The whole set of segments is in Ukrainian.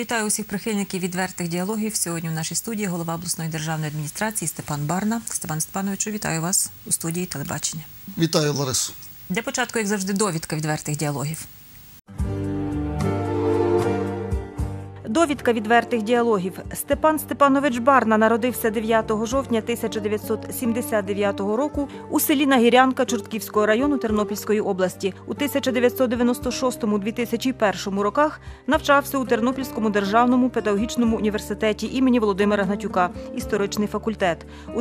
Вітаю усіх прихильників відвертих діалогів. Сьогодні в нашій студії голова обласної державної адміністрації Степан Барна. Степан Степановичу, вітаю вас у студії телебачення. Вітаю, Ларисо. Для початку, як завжди, довідка відвертих діалогів. Довідка відвертих діалогів. Степан Степанович Барна народився 9 жовтня 1979 року у селі Нагірянка Чортківського району Тернопільської області. У 1996-2001 роках навчався у Тернопільському державному педагогічному університеті імені Володимира Гнатюка, історичний факультет. У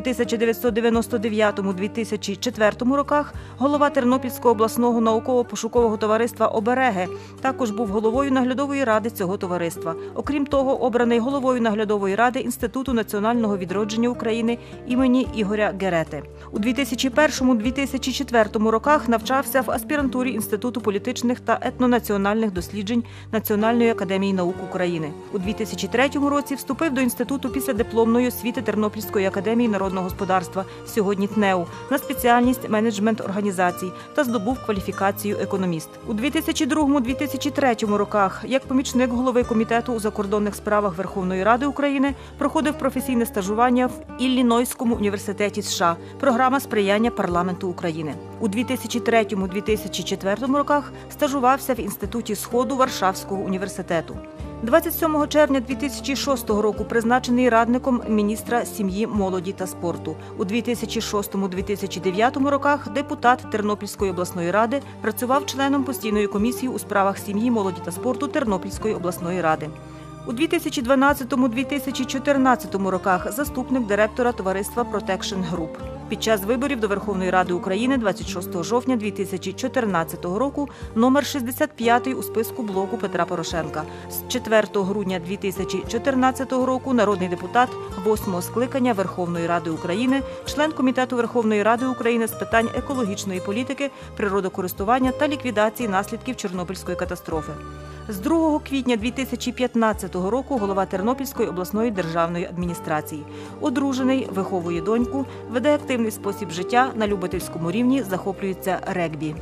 1999-2004 роках голова Тернопільського обласного науково-пошукового товариства «Обереги». Також був головою наглядової ради цього товариства. Окрім того, обраний головою наглядової ради Інституту національного відродження України імені Ігоря Герети. У 2001-2004 роках навчався в аспірантурі Інституту політичних та етнонаціональних досліджень Національної академії наук України. У 2003 році вступив до Інституту післядипломної освіти Тернопільської академії народного господарства, сьогодні ТНЕУ, на спеціальність менеджмент організацій та здобув кваліфікацію економіст. У 2002-2003 роках як помічник голови комітету у закордонних справах Верховної Ради України проходив професійне стажування в Іллінойському університеті США. Програма сприяння парламенту України. У 2003-2004 роках стажувався в Інституті Сходу Варшавського університету. 27 червня 2006 року призначений радником міністра сім'ї, молоді та спорту. У 2006-2009 роках депутат Тернопільської обласної ради, працював членом постійної комісії у справах сім'ї, молоді та спорту Тернопільської обласної ради. У 2012-2014 роках заступник директора товариства Protection Group. Під час виборів до Верховної Ради України 26 жовтня 2014 року номер 65 у списку блоку Петра Порошенка. З 4 грудня 2014 року народний депутат 8-го скликання Верховної Ради України, член Комітету Верховної Ради України з питань екологічної політики, природокористування та ліквідації наслідків Чорнобильської катастрофи. З 2 квітня 2015 року голова Тернопільської обласної державної адміністрації. Одружений, виховує доньку, веде активний спосіб життя, на любительському рівні захоплюється регбі.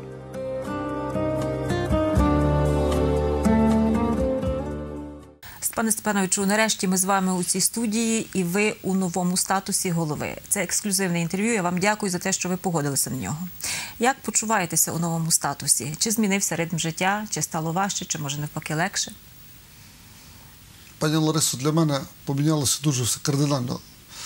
Пане Степановичу, нарешті ми з вами у цій студії і ви у новому статусі голови. Це ексклюзивне інтерв'ю, я вам дякую за те, що ви погодилися на нього. Як почуваєтеся у новому статусі? Чи змінився ритм життя, чи стало важче, чи може навпаки легше? Пані Ларисо, для мене помінялося дуже все кардинально.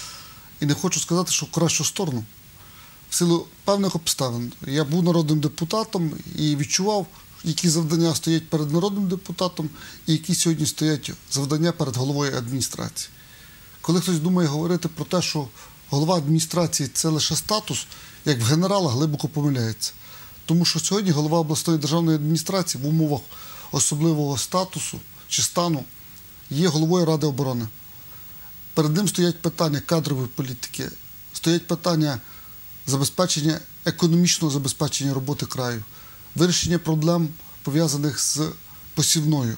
І не хочу сказати, що в кращу сторону. В силу певних обставин. Я був народним депутатом і відчував, які завдання стоять перед народним депутатом і які сьогодні стоять завдання перед головою адміністрації. Коли хтось думає говорити про те, що голова адміністрації – це лише статус, як в генерала, глибоко помиляється. Тому що сьогодні голова обласної державної адміністрації в умовах особливого статусу чи стану є головою Ради оборони. Перед ним стоять питання кадрової політики, стоять питання забезпечення, економічного забезпечення роботи краю, вирішення проблем, пов'язаних з посівною.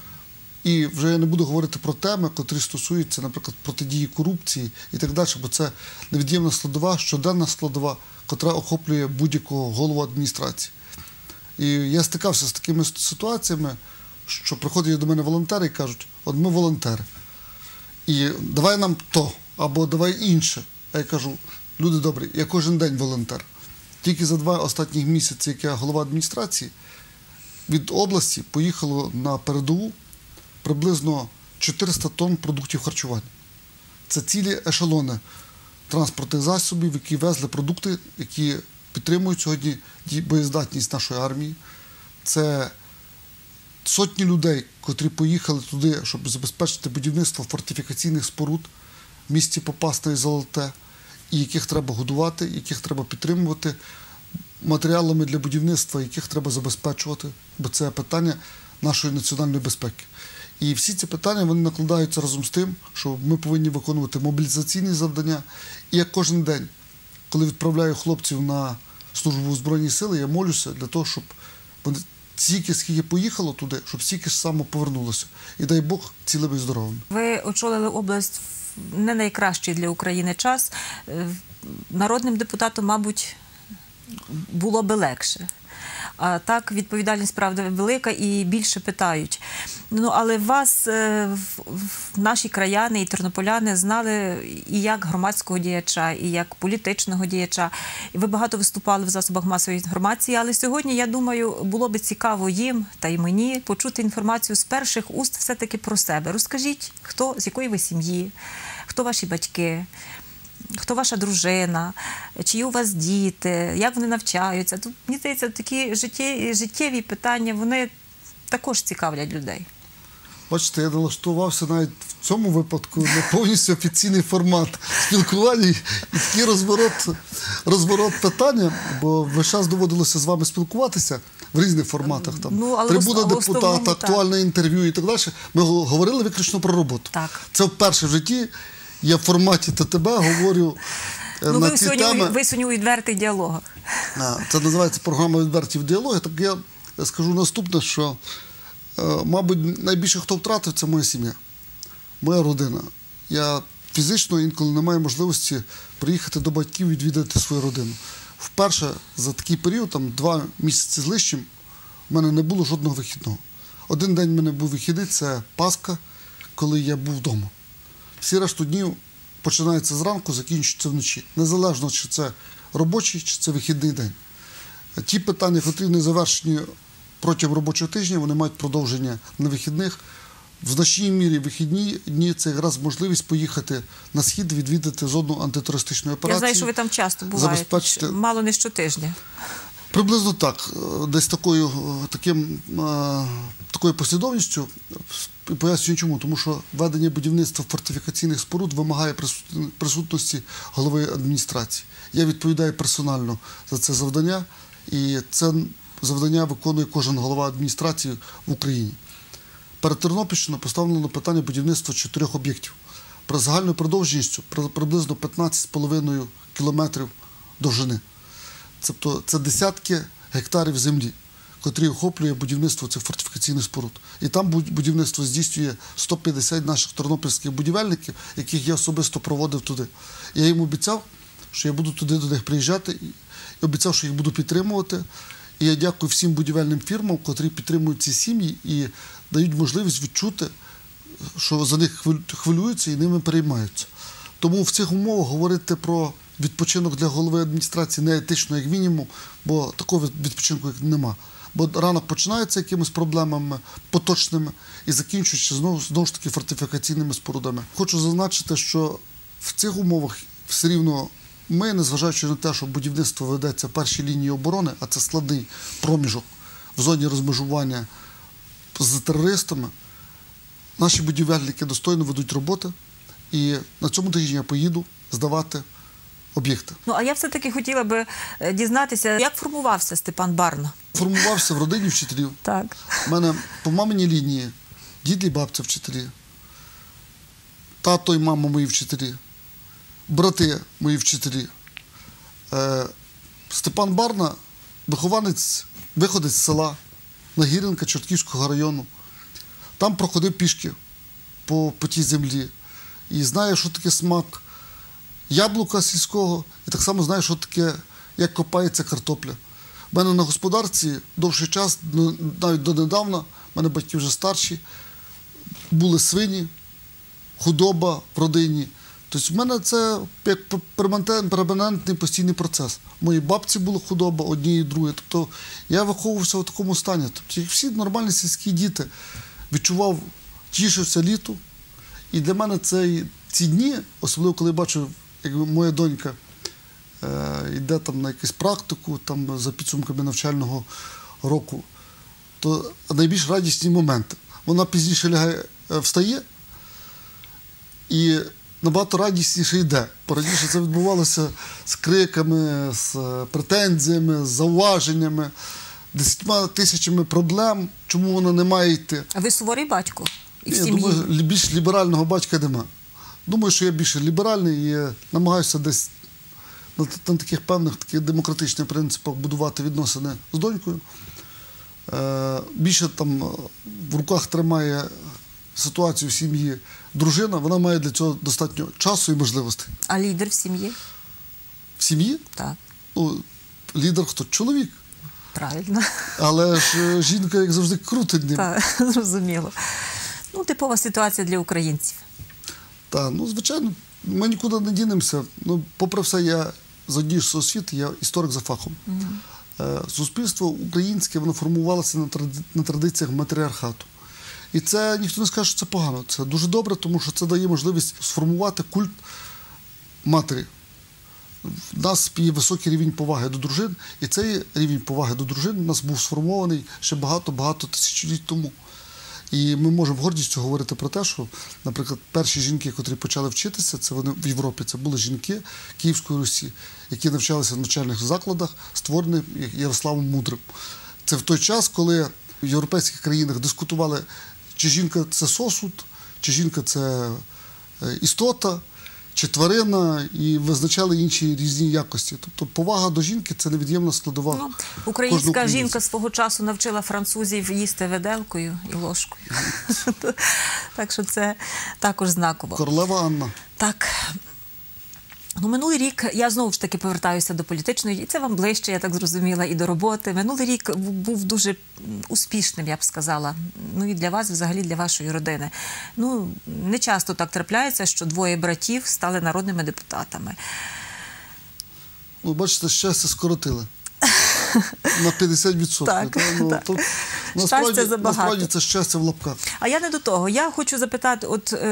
І вже я не буду говорити про теми, які стосуються, наприклад, протидії корупції і так далі, бо це невід'ємна складова, щоденна складова, яка охоплює будь-якого голову адміністрації. І я стикався з такими ситуаціями, що приходять до мене волонтери і кажуть, от ми волонтери, і давай нам то, або давай інше. А я кажу, люди добрі, я кожен день волонтер. Тільки за 2 останніх місяці, як я голова адміністрації, від області поїхало на передову приблизно 400 тонн продуктів харчування. Це цілі ешелони транспортних засобів, які везли продукти, які підтримують сьогодні боєздатність нашої армії. Це сотні людей, котрі поїхали туди, щоб забезпечити будівництво фортифікаційних споруд в місті Попасна і Золоте, і яких треба годувати, яких треба підтримувати, матеріалами для будівництва, яких треба забезпечувати, бо це питання нашої національної безпеки. І всі ці питання, вони накладаються разом з тим, що ми повинні виконувати мобілізаційні завдання. І як кожен день, коли відправляю хлопців на службу в Збройні Сили, я молюся для того, щоб вони стільки, скільки поїхало туди, щоб стільки ж само повернулося. І дай Бог цілими і здоровими. Ви очолили область в не найкращий для України час. Народним депутатом, мабуть, було би легше. А так відповідальність, правда, велика і більше питають. Ну, але вас наші краяни і тернополяни знали і як громадського діяча, і як політичного діяча. І ви багато виступали в засобах масової інформації, але сьогодні, я думаю, було би цікаво їм та й мені почути інформацію з перших уст все-таки про себе. Розкажіть, з якої ви сім'ї, хто ваші батьки, хто ваша дружина, чи є у вас діти, як вони навчаються. Тут, мені здається, такі життєві питання, вони також цікавлять людей. Бачите, я налаштувався навіть в цьому випадку на повністю офіційний формат спілкування і такий розворот питання, бо весь час доводилося з вами спілкуватися в різних форматах. Там, трибуна депутата, актуальне інтерв'ю і так далі. Ми говорили виключно про роботу. Так. Це вперше в житті я в форматі ТТБ говорю на ці теми. Ви сьогодні у відвертих діалогах. Це називається програма «Відверті діалоги». Так я скажу наступне, що мабуть, найбільше, хто втратив, це моя сім'я, моя родина. Я фізично інколи не маю можливості приїхати до батьків і відвідати свою родину. Вперше за такий період, 2 місяці з лишнім, в мене не було жодного вихідного. Один день в мене був вихідний, це Пасха, коли я був вдома. Всі решту днів починаються зранку, закінчуються вночі. Незалежно, чи це робочий, чи це вихідний день. Ті питання, які не завершені протягом робочого тижня, вони мають продовження на вихідних. В значній мірі вихідні дні – це якраз можливість поїхати на Схід, відвідати зону антитерористичної операції. Я знаю, що ви там часто буваєте, мало не щотижня. Приблизно так. Десь такою послідовністю. Пояснюю чому. Тому що ведення будівництва фортифікаційних споруд вимагає присутності голови адміністрації. Я відповідаю персонально за це завдання, і це завдання виконує кожен голова адміністрації в Україні. Перед Тернопільщиною поставлено питання будівництва 4 об'єктів. Про загальною продовженістю приблизно 15,5 кілометрів довжини. Тобто це десятки гектарів землі, котрі охоплює будівництво цих фортифікаційних споруд. І там будівництво здійснює 150 наших тернопільських будівельників, яких я особисто проводив туди. Я їм обіцяв, що я буду туди до них приїжджати, і обіцяв, що їх буду підтримувати. І я дякую всім будівельним фірмам, котрі підтримують ці сім'ї і дають можливість відчути, що за них хвилюються і ними переймаються. Тому в цих умовах говорити про відпочинок для голови адміністрації не етично, як мінімум, бо такого відпочинку нема. Бо ранок починається якимись проблемами поточними і закінчується знову ж таки фортифікаційними спорудами. Хочу зазначити, що в цих умовах все рівно ми, незважаючи на те, що будівництво ведеться в першій лінії оборони, а це складний проміжок в зоні розмежування з терористами, наші будівельники достойно ведуть роботи, і на цьому тижні я поїду здавати об'єкти. Ну, а я все-таки хотіла би дізнатися, як формувався Степан Барна? Формувався в родині вчителів. Так. У мене по маминій лінії дід і бабця вчителі, тато і мама мої вчителі, брати мої вчителі. Степан Барна – виходець з села Нагірянка Чортківського району. Там проходив пішки по тій землі. І знає, що таке смак яблука сільського, і так само знає, що таке, як копається картопля. У мене на господарстві довший час, навіть донедавна, в мене батьки вже старші, були свині, худоба в родині. Тобто в мене це як перманентний постійний процес. У моїй бабці була худоба, однієї і другої. Тобто я виховувався в такому стані. Тобто, як всі нормальні сільські діти, відчував, тішився літу. І для мене ці дні, особливо коли я бачу, як моя донька йде там на якусь практику, там за підсумками навчального року, то найбільш радісні моменти. Вона пізніше встає і набагато радісніше йде. Раніше це відбувалося з криками, з претензіями, з зауваженнями, 10 тисячами проблем, чому вона не має йти. А ви суворий батько? І в я сім'ї? думаю, більш ліберального батька нема. Думаю, що я більше ліберальний і намагаюся десь на таких певних демократичних принципах будувати відносини з донькою. Більше там в руках тримає ситуацію в сім'ї дружина, вона має для цього достатньо часу і можливостей. А лідер в сім'ї? В сім'ї? Так. Ну, лідер хто? Чоловік. Правильно. Але ж жінка, як завжди, крутить ним. Так, зрозуміло. Ну, типова ситуація для українців. Так, ну, звичайно, ми нікуди не дінемося. Ну, попри все, я з однієї ж освіти, я історик за фахом. Суспільство українське, воно формувалося на традиціях матріархату. І це, ніхто не скаже, що це погано. Це дуже добре, тому що це дає можливість сформувати культ матері. У нас є високий рівень поваги до дружин, і цей рівень поваги до дружин у нас був сформований ще багато-багато тисячоліть тому. І ми можемо гордістю говорити про те, що, наприклад, перші жінки, котрі почали вчитися, це вони в Європі, це були жінки Київської Русі, які навчалися в навчальних закладах, створені Ярославом Мудрим. Це в той час, коли в європейських країнах дискутували, чи жінка – це сосуд, чи жінка – це істота, чи тварина, і визначали інші різні якості. Тобто повага до жінки – це невід'ємна складова. Ну, українська жінка свого часу навчила французів їсти виделкою і ложкою. Так що це також знаково. Королева Анна. Так. Ну, минулий рік, я знову ж таки повертаюся до політичної, і це вам ближче, я так зрозуміла, і до роботи. Минулий рік був дуже успішним, я б сказала. Ну, і для вас, взагалі, для вашої родини. Ну, не часто так трапляється, що двоє братів стали народними депутатами. Ну, бачите, щастя скоротили. На 50%. Так, ну, так. То, Щастя забагато. насправді це щастя в лапках. А я не до того. Я хочу запитати,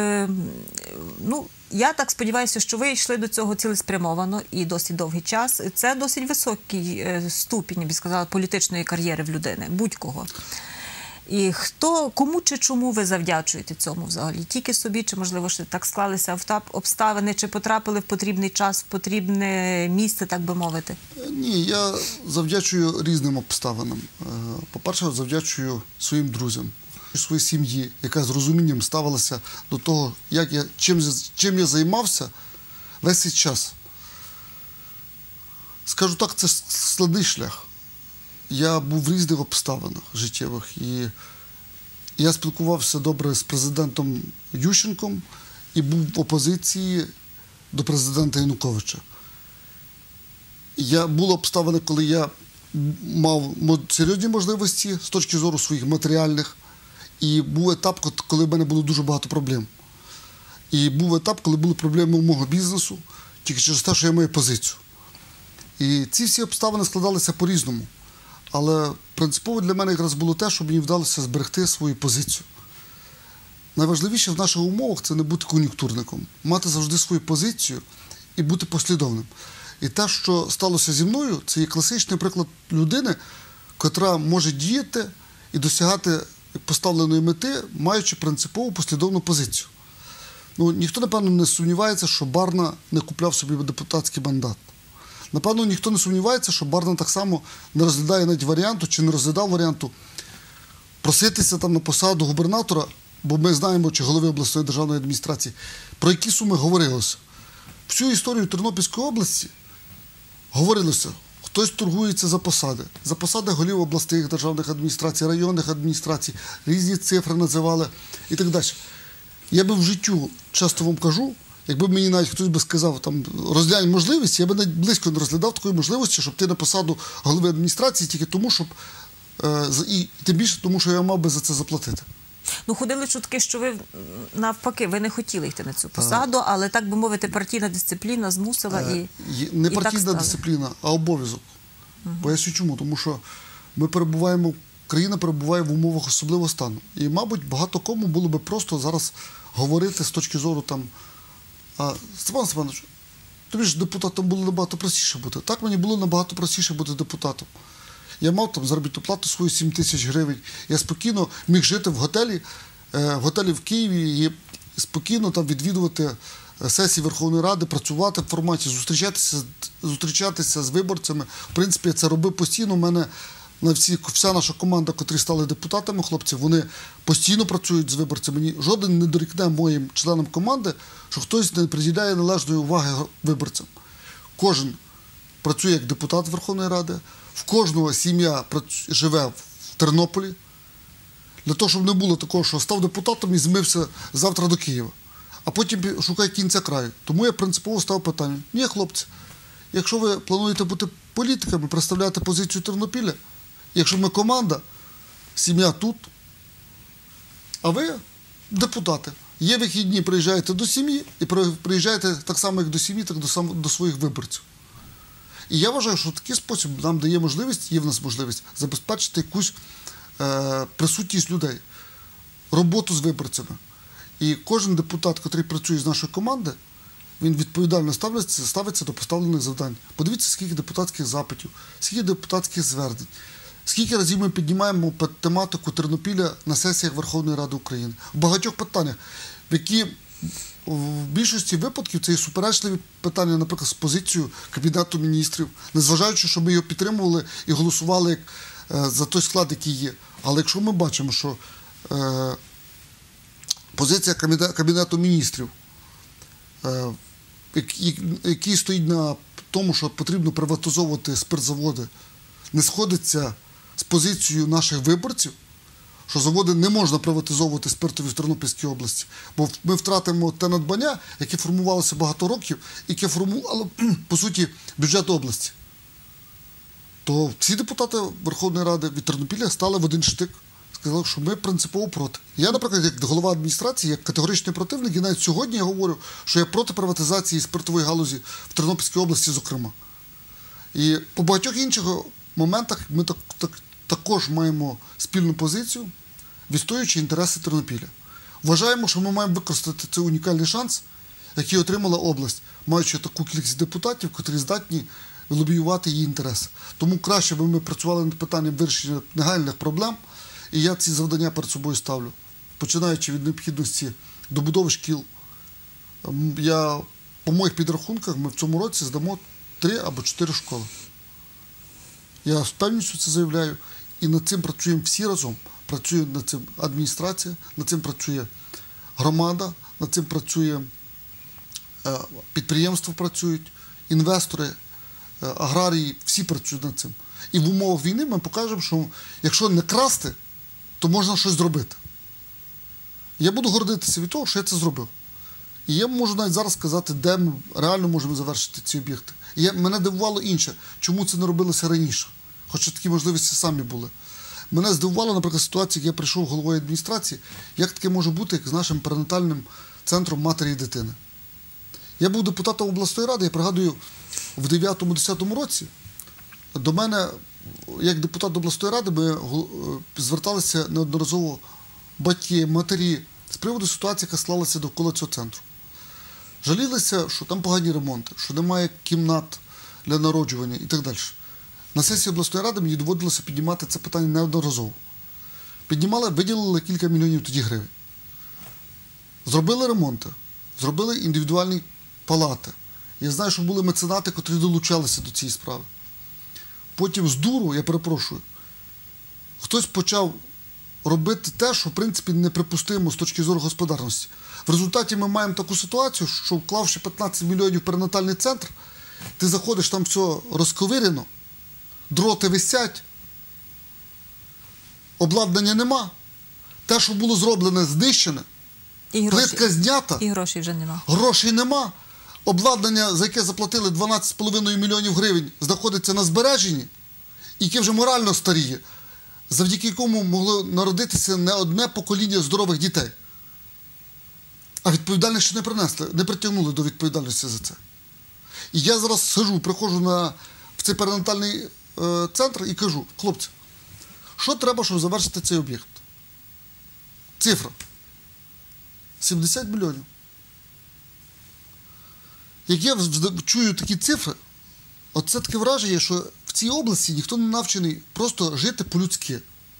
ну, я так сподіваюся, що ви йшли до цього цілеспрямовано і досить довгий час. Це досить високий ступінь, я б сказала, політичної кар'єри в людини, будь-кого. І кому чи чому ви завдячуєте цьому взагалі? Тільки собі, чи, можливо, що так склалися обставини, чи потрапили в потрібний час, в потрібне місце, так би мовити? Ні, я завдячую різним обставинам. По-перше, завдячую своїм друзям, своїй сім'ї, яка з розумінням ставилася до того, чим я займався весь цей час. Скажу так, це складний шлях. Я був в різних обставинах життєвих, і я спілкувався добре з президентом Ющенком і був в опозиції до президента Януковича. Були обставини, коли я мав серйозні можливості з точки зору своїх матеріальних, і був етап, коли в мене було дуже багато проблем. І був етап, коли були проблеми у мого бізнесу, тільки через те, що я маю позицію. І ці всі обставини складалися по-різному. Але принципово для мене якраз було те, щоб мені вдалося зберегти свою позицію. Найважливіше в наших умовах – це не бути кон'юнктурником, мати завжди свою позицію і бути послідовним. І те, що сталося зі мною, це є класичний приклад людини, котра може діяти і досягати поставленої мети, маючи принципову послідовну позицію. Ну, ніхто, напевно, не сумнівається, що Барна не купляв собі депутатський мандат. Напевно, ніхто не сумнівається, що Барна так само не розглядає навіть варіанту, чи не розглядав варіанту проситися там на посаду губернатора, бо ми знаємо, чи голови обласної державної адміністрації, про які суми говорилося. Всю історію Тернопільської області говорилося, хтось торгується за посади голів обласних державних адміністрацій, районних адміністрацій, різні цифри називали і так далі. Я би в життю, часто вам кажу, якби мені навіть хтось би сказав, там, розглянь можливість, я би навіть близько не розглядав такої можливості, щоб ти на посаду голови адміністрації тільки тому, щоб, і тим більше тому, що я мав би за це заплатити. Ну, ходили чутки, що ви, навпаки, ви не хотіли йти на цю посаду, але, так би мовити, партійна дисципліна змусила і Не і партійна так дисципліна, а обов'язок. Поясню чому. Тому що країна перебуває в умовах особливого стану. І, мабуть, багато кому було би просто зараз говорити з точки зору там, Степан Степанович, тобі ж депутатом було набагато простіше бути. Так, мені було набагато простіше бути депутатом. Я мав там заробітну плату свою 7 тисяч гривень. Я спокійно міг жити в готелі в Києві і спокійно там відвідувати сесії Верховної Ради, працювати в форматі, зустрічатися з виборцями. В принципі, я це робив постійно. У мене вся наша команда, котрі стали депутатами, хлопці, вони постійно працюють з виборцями. Жоден не дорікне моїм членам команди, що хтось не приділяє належної уваги виборцям. Кожен працює як депутат Верховної Ради, в кожного сім'я живе в Тернополі, для того, щоб не було такого, що став депутатом і змився завтра до Києва, а потім шукає кінця краю. Тому я принципово став питання: ні, хлопці, якщо ви плануєте бути політиками, представляти позицію Тернопілля, Якщо ми команда, сім'я тут, а ви депутати. Є вихідні, приїжджаєте до сім'ї і приїжджаєте так само, як до сім'ї, так до своїх виборців. І я вважаю, що такий спосіб нам дає можливість, є в нас можливість забезпечити якусь присутність людей, роботу з виборцями. І кожен депутат, який працює з нашої команди, він відповідально ставиться до поставлених завдань. Подивіться, скільки депутатських запитів, скільки депутатських звернень, скільки разів ми піднімаємо тематику Тернопіля на сесіях Верховної Ради України. В багатьох питаннях, які в більшості випадків це є суперечливі питання, наприклад, з позицією Кабінету міністрів, незважаючи, що ми його підтримували і голосували за той склад, який є. Але якщо ми бачимо, що позиція Кабінету міністрів, який стоїть на тому, що потрібно приватизовувати спиртзаводи, не сходиться з позицією наших виборців, що заводи не можна приватизовувати спиртові в Тернопільській області, бо ми втратимо те надбання, яке формувалося багато років, яке формувало, по суті, бюджет області. То всі депутати Верховної Ради від Тернопіля стали в один штик, сказали, що ми принципово проти. Я, наприклад, як голова адміністрації, як категоричний противник, і навіть сьогодні я говорю, що я проти приватизації спиртової галузі в Тернопільській області, зокрема. І по багатьох інших моментах ми також маємо спільну позицію, відстоюючи інтереси Тернопіля. Вважаємо, що ми маємо використати цей унікальний шанс, який отримала область, маючи таку кількість депутатів, котрі здатні лобіювати її інтереси. Тому краще би ми працювали над питанням вирішення нагальних проблем, і я ці завдання перед собою ставлю. Починаючи від необхідності добудови шкіл. По моїх підрахунках, ми в цьому році здамо 3 або 4 школи. Я з певністю це заявляю, і над цим працюємо всі разом. Працює над цим адміністрація, над цим працює громада, над цим працює підприємства, працюють, інвестори, аграрії, всі працюють над цим. І в умовах війни ми покажемо, що якщо не красти, то можна щось зробити. Я буду гордитися від того, що я це зробив. І я можу навіть зараз сказати, де ми реально можемо завершити ці об'єкти. І мене дивувало інше, чому це не робилося раніше, хоча такі можливості самі були. Мене здивувало, наприклад, ситуація, як я прийшов головою адміністрації, як таке може бути, як з нашим перинатальним центром матері і дитини. Я був депутатом обласної ради, я пригадую, в 9-10 році до мене, як депутат обласної ради, ми зверталися неодноразово батьки, матері з приводу ситуації, яка склалася довкола цього центру. Жалілися, що там погані ремонти, що немає кімнат для народжування і так далі. На сесії обласної ради мені доводилося піднімати це питання неодноразово. Піднімали, виділили кілька мільйонів тоді гривень. Зробили ремонти, зробили індивідуальні палати. Я знаю, що були меценати, котрі долучалися до цієї справи. Потім з дуру, я перепрошую, хтось почав робити те, що, в принципі, неприпустимо з точки зору господарності. В результаті ми маємо таку ситуацію, що вклавши 15 мільйонів в перинатальний центр, ти заходиш, там все розковирено, дроти висять, обладнання нема, те, що було зроблене, знищене, плитка знята, і грошей вже нема. Грошей нема. Обладнання, за яке заплатили 12,5 мільйонів гривень, знаходиться на збереженні, яке вже морально старіє, завдяки якому могло народитися не одне покоління здорових дітей. А відповідальність ще не принесли, не притягнули до відповідальності за це. І я зараз сиджу, приходжу в цей перинатальний центр і кажу: хлопці, що треба, щоб завершити цей об'єкт? Цифра. 70 мільйонів. Як я чую такі цифри, оце таке враження, що в цій області ніхто не навчений просто жити по-людськи.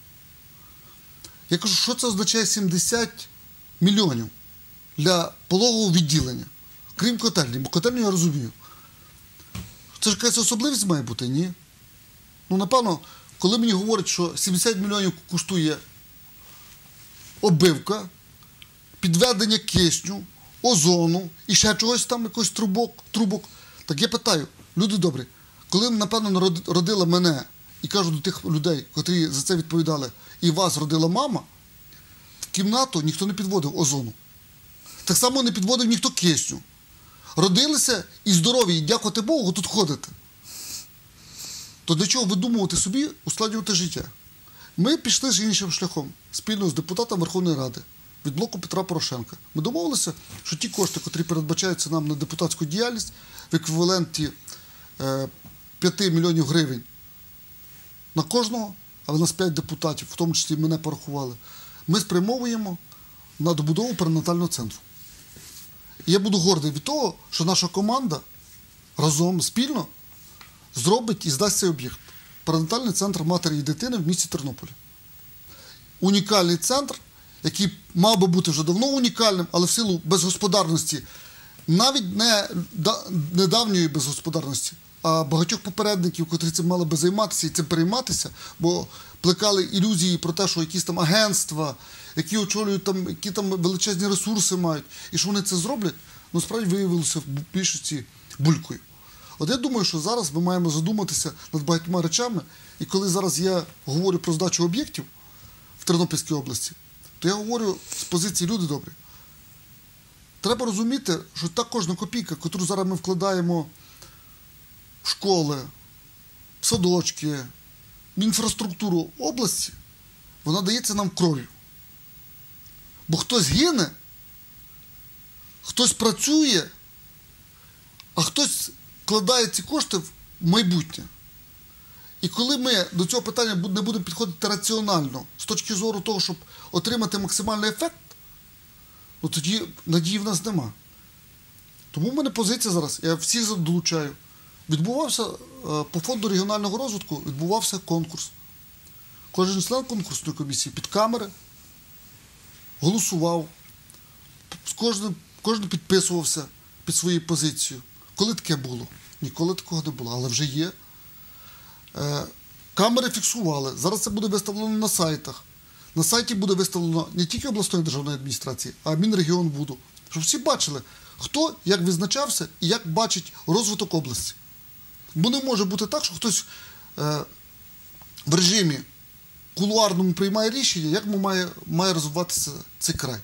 Я кажу, що це означає 70 мільйонів для пологового відділення, крім котельні, бо котельню я розумію. Це ж якась особливість має бути, ні? Ну, напевно, коли мені говорять, що 70 мільйонів коштує оббивка, підведення кисню, озону і ще чогось там, якось трубок. Так я питаю, люди добрі, коли, напевно, родила мене, і кажу до тих людей, котрі за це відповідали, і вас родила мама, в кімнату ніхто не підводив озону. Так само не підводив ніхто кисню. Родилися і здорові, і дякувати Богу, тут ходите. то для чого видумувати собі, ускладнювати життя? Ми пішли з іншим шляхом, спільно з депутатом Верховної Ради від блоку Петра Порошенка. Ми домовилися, що ті кошти, котрі передбачаються нам на депутатську діяльність, в еквіваленті 5 мільйонів гривень на кожного, а в нас 5 депутатів, в тому числі мене порахували, ми спрямовуємо на добудову перинатального центру. І я буду гордий від того, що наша команда разом, спільно зробить і здасть цей об'єкт. Перинатальний центр матері і дитини в місті Тернополі. Унікальний центр, який мав би бути вже давно унікальним, але в силу безгосподарності, навіть не недавньої безгосподарності, а багатьох попередників, котрі цим мали би займатися і цим перейматися, бо плекали ілюзії про те, що якісь там агентства, які очолюють там, які там величезні ресурси мають, і що вони це зроблять, насправді виявилося в більшості булькою. От я думаю, що зараз ми маємо задуматися над багатьма речами, і коли зараз я говорю про здачу об'єктів в Тернопільській області, то я говорю з позиції люди добрі. Треба розуміти, що та кожна копійка, яку зараз ми вкладаємо в школи, в садочки, в інфраструктуру області, вона дається нам кров'ю. Бо хтось гине, хтось працює, а хтось вкладає ці кошти в майбутнє. І коли ми до цього питання не будемо підходити раціонально, з точки зору того, щоб отримати максимальний ефект, ну тоді надії в нас нема. Тому в мене позиція зараз, я всіх долучаю. Відбувався, по фонду регіонального розвитку відбувався конкурс. Кожен член конкурсної комісії під камери голосував, кожен підписувався під своєю позицією. Коли таке було? Ніколи такого не було, але вже є. Камери фіксували. Зараз це буде виставлено на сайтах. На сайті буде виставлено не тільки обласної державної адміністрації, а Мінрегіонбуду. Щоб всі бачили, хто як визначався і як бачить розвиток області. Бо не може бути так, що хтось в режимі кулуарному приймає рішення, як має розвиватися цей край.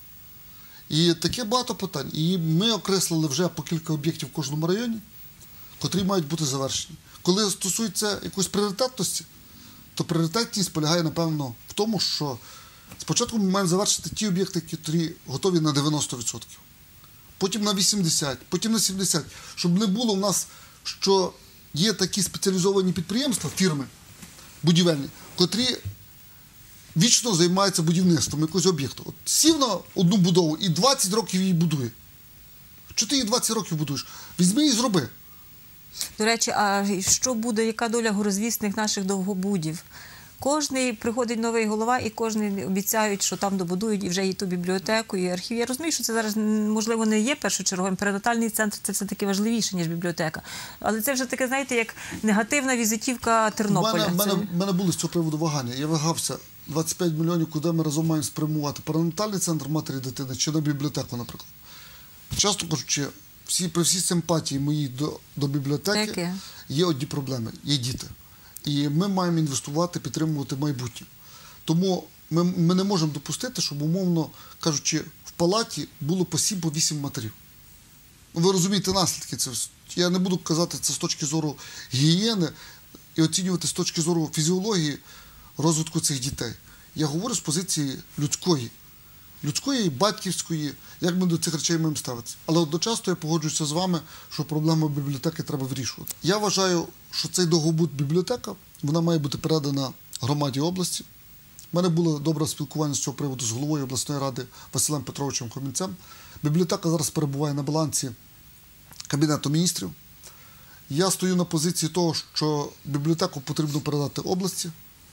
І таке багато питань. І ми окреслили вже по кілька об'єктів в кожному районі, котрі мають бути завершені. Коли стосується якоїсь пріоритетності, то пріоритетність полягає, напевно, в тому, що спочатку ми маємо завершити ті об'єкти, які готові на 90%. Потім на 80%, потім на 70%. Щоб не було в нас, що є такі спеціалізовані підприємства, фірми будівельні, котрі вічно займаються будівництвом якогось об'єкту. От сів на одну будову і 20 років її будує. Що ти її 20 років будуєш? Візьми і зроби. До речі, а що буде, яка доля горозвісних наших довгобудів? Кожний приходить новий голова, і кожний обіцяють, що там добудують і вже і ту бібліотеку, і архів. Я розумію, що це зараз, можливо, не є першочерговим. Перинатальний центр – це все-таки важливіше, ніж бібліотека. Але це вже таке, знаєте, як негативна візитівка Тернополя. У мене були з цього приводу вагання. Я вагався 25 мільйонів, куди ми разом маємо спрямувати. Перинатальний центр матері і дитини чи на бібліотеку, наприклад. Часто кажучи, при всій симпатії моїй до бібліотеки є одні проблеми – є діти. І ми маємо інвестувати, підтримувати майбутнє. Тому ми не можемо допустити, щоб, умовно кажучи, в палаті було по 7, по 8 матерів. Ви розумієте наслідки. Я не буду казати це з точки зору гігієни і оцінювати з точки зору фізіології розвитку цих дітей. Я говорю з позиції людської і батьківської, як ми до цих речей маємо ставитися. Але одночасно я погоджуюся з вами, що проблему бібліотеки треба вирішувати. Я вважаю, що цей довгобуд бібліотека, вона має бути передана громаді області. У мене було добре спілкування з цього приводу з головою обласної ради Василем Петровичем Хомінцем. Бібліотека зараз перебуває на балансі Кабінету міністрів. Я стою на позиції того, що бібліотеку потрібно передати області.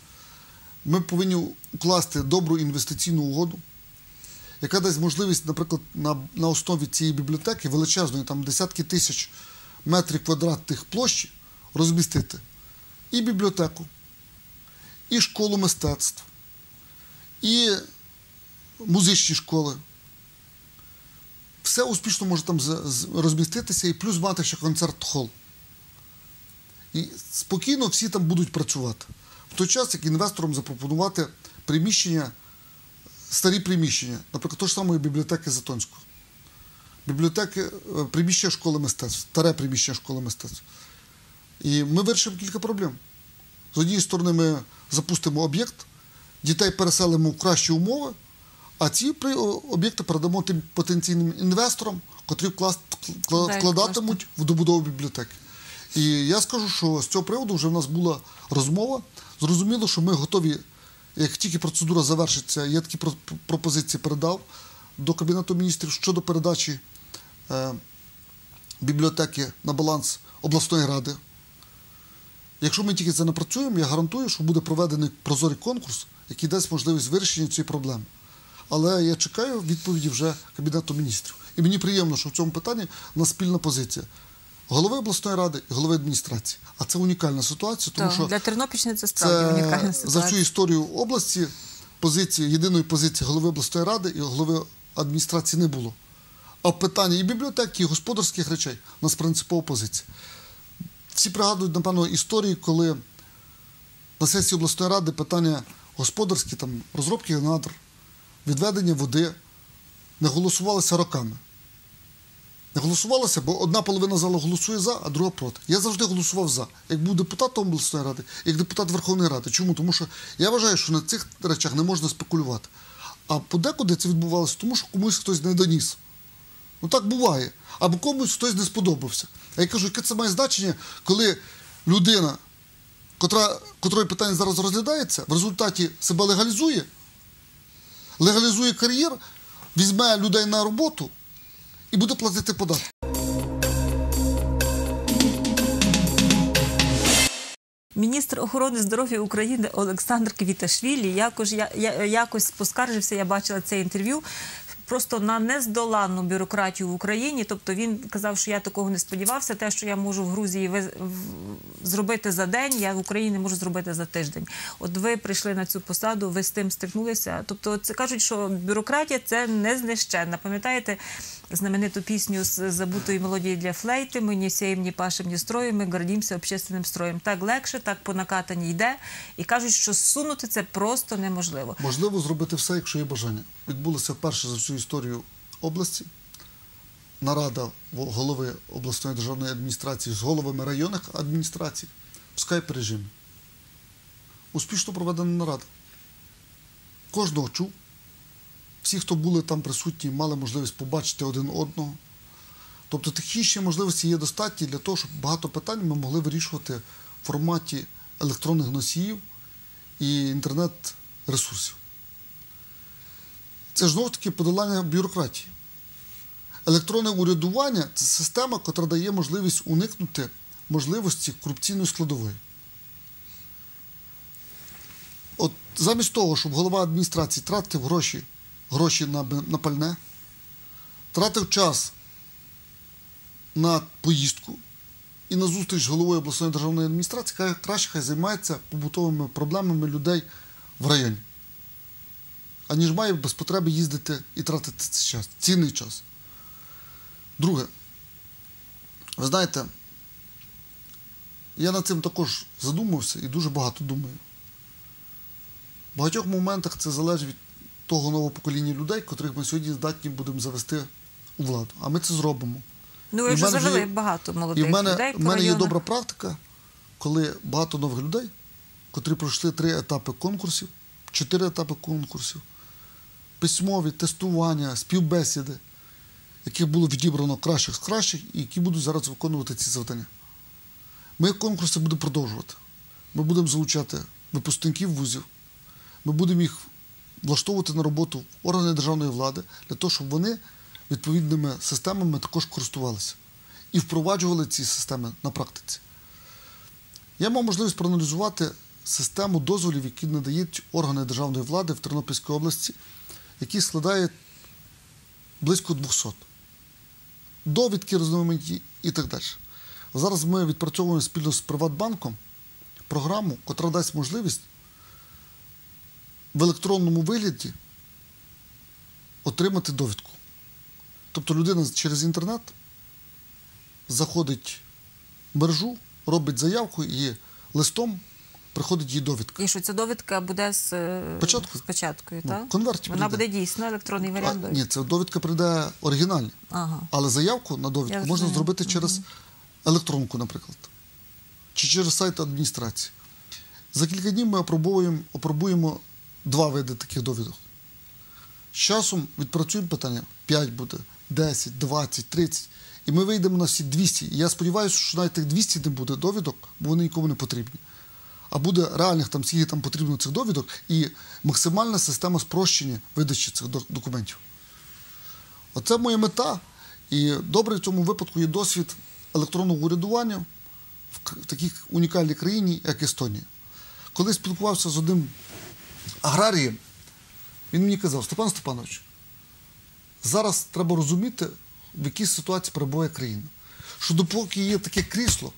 Ми повинні укласти добру інвестиційну угоду, яка дасть можливість, наприклад, на основі цієї бібліотеки, величезної, там десятки тисяч метрів квадратних площі, розмістити і бібліотеку, і школу мистецтв, і музичні школи. Все успішно може там розміститися і плюс мати ще концерт-хол. І спокійно всі там будуть працювати. В той час, як інвесторам запропонувати приміщення, старі приміщення, наприклад, того ж самої бібліотеки Затонського. Приміщення школи мистецтв, старе приміщення школи мистецтв. І ми вирішимо кілька проблем. З однієї сторони, ми запустимо об'єкт, дітей переселимо в кращі умови, а ці об'єкти передамо тим потенційним інвесторам, котрі вкладатимуть в добудову бібліотеки. І я скажу, що з цього приводу вже в нас була розмова. Зрозуміло, що ми готові, як тільки процедура завершиться, я такі пропозиції передав до Кабінету міністрів щодо передачі бібліотеки на баланс обласної ради. Якщо ми тільки це напрацюємо, я гарантую, що буде проведений прозорий конкурс, який дасть можливість вирішення цієї проблеми. Але я чекаю відповіді вже Кабінету міністрів. І мені приємно, що в цьому питанні у нас спільна позиція голови обласної ради і голови адміністрації. А це унікальна ситуація, тому що для Тернопільщини це справді унікальна ситуація. За всю історію області єдиної позиції голови обласної ради і голови адміністрації не було. А в питанні і бібліотеки, і господарських речей у нас принципова позиція. Всі пригадують, напевно, історії, коли на сесії обласної ради питання господарські, там, розробки надр, відведення води не голосувалися роками. Не голосувалося, бо одна половина залу голосує за, а друга проти. Я завжди голосував за. Як був депутатом обласної ради, як депутат Верховної Ради. Чому? Тому що я вважаю, що на цих речах не можна спекулювати. А подекуди це відбувалося, тому що комусь хтось не доніс. Ну так буває. Або комусь хтось не сподобався. А я кажу, яке це має значення, коли людина, котрої питання зараз розглядається, в результаті себе легалізує кар'єр, візьме людей на роботу і буде платити податки. Міністр охорони здоров'я України Олександр Квіташвілі якось поскаржився, я бачила це інтерв'ю, просто на нездоланну бюрократію в Україні. Тобто він казав, що я такого не сподівався. Те, що я можу в Грузії зробити за день, я в Україні не можу зробити за тиждень. От ви прийшли на цю посаду, ви з тим стикнулися. Тобто це кажуть, що бюрократія – це незнищенна. Пам'ятаєте знамениту пісню з забутої мелодії для флейти «Ми не сеем, не пашем, не строїм, ми гордимося общественним строєм». Так легше, так по накатанні йде. І кажуть, що зсунути це просто неможливо. Можливо зробити все, якщо є бажання. Відбулося вперше за всю історію області нарада голови обласної державної адміністрації з головами районних адміністрацій в скайп-режимі. Успішно проведена нарада. Кожного чув. Всі, хто були там присутні, мали можливість побачити один одного. Тобто технічні можливості є достатні для того, щоб багато питань ми могли вирішувати в форматі електронних носіїв і інтернет-ресурсів. Це ж знову-таки подолання бюрократії. Електронне урядування – це система, яка дає можливість уникнути можливості корупційної складової. От замість того, щоб голова адміністрації тратив гроші на пальне, тратив час на поїздку і на зустріч з головою обласної державної адміністрації, краще хай займається побутовими проблемами людей в районі, аніж має без потреби їздити і тратити цей час, цінний час. Друге, ви знаєте, я над цим також задумався і дуже багато думаю. В багатьох моментах це залежить від того нового покоління людей, котрих ми сьогодні здатні будемо завести у владу. А ми це зробимо. Ну, ви вже завели багато молодих людей. І в мене є добра практика, коли багато нових людей, котрі пройшли 3 етапи конкурсів, 4 етапи конкурсів, письмові, тестування, співбесіди, яких було відібрано кращих з кращих, і які будуть зараз виконувати ці завдання. Ми конкурси будемо продовжувати. Ми будемо залучати випускників вузів, ми будемо їх влаштовувати на роботу в органи державної влади, для того, щоб вони відповідними системами також користувалися і впроваджували ці системи на практиці. Я мав можливість проаналізувати систему дозволів, які надають органи державної влади в Тернопільській області, які складає близько 200. Довідки різноманітні і так далі. Зараз ми відпрацьовуємо спільно з Приватбанком програму, яка дасть можливість в електронному вигляді отримати довідку. Тобто людина через інтернет заходить в мережу, робить заявку і листом приходить їй довідка. І що ця довідка буде з печаткою, так? Конверті вона буде дійсно електронний варіант? Ні, ця довідка прийде оригінальна. Ага. Але заявку на довідку можна зробити через електронку, наприклад. чи через сайт адміністрації. За кілька днів ми опробуємо 2 види таких довідок. З часом відпрацюємо питання, 5 буде, 10, 20, 30, і ми вийдемо на всі 200. І я сподіваюся, що навіть тих 200 не буде довідок, бо вони нікому не потрібні. А буде реальних там, скільки там потрібно цих довідок, і максимальна система спрощення видачі цих документів. Оце моя мета. І добре в цьому випадку є досвід електронного урядування в такій унікальній країні, як Естонія. Коли спілкувався з одним аграрієм, він мені казав: Степан Степанович, зараз треба розуміти, в якій ситуації перебуває країна. Що допоки є таке крісло,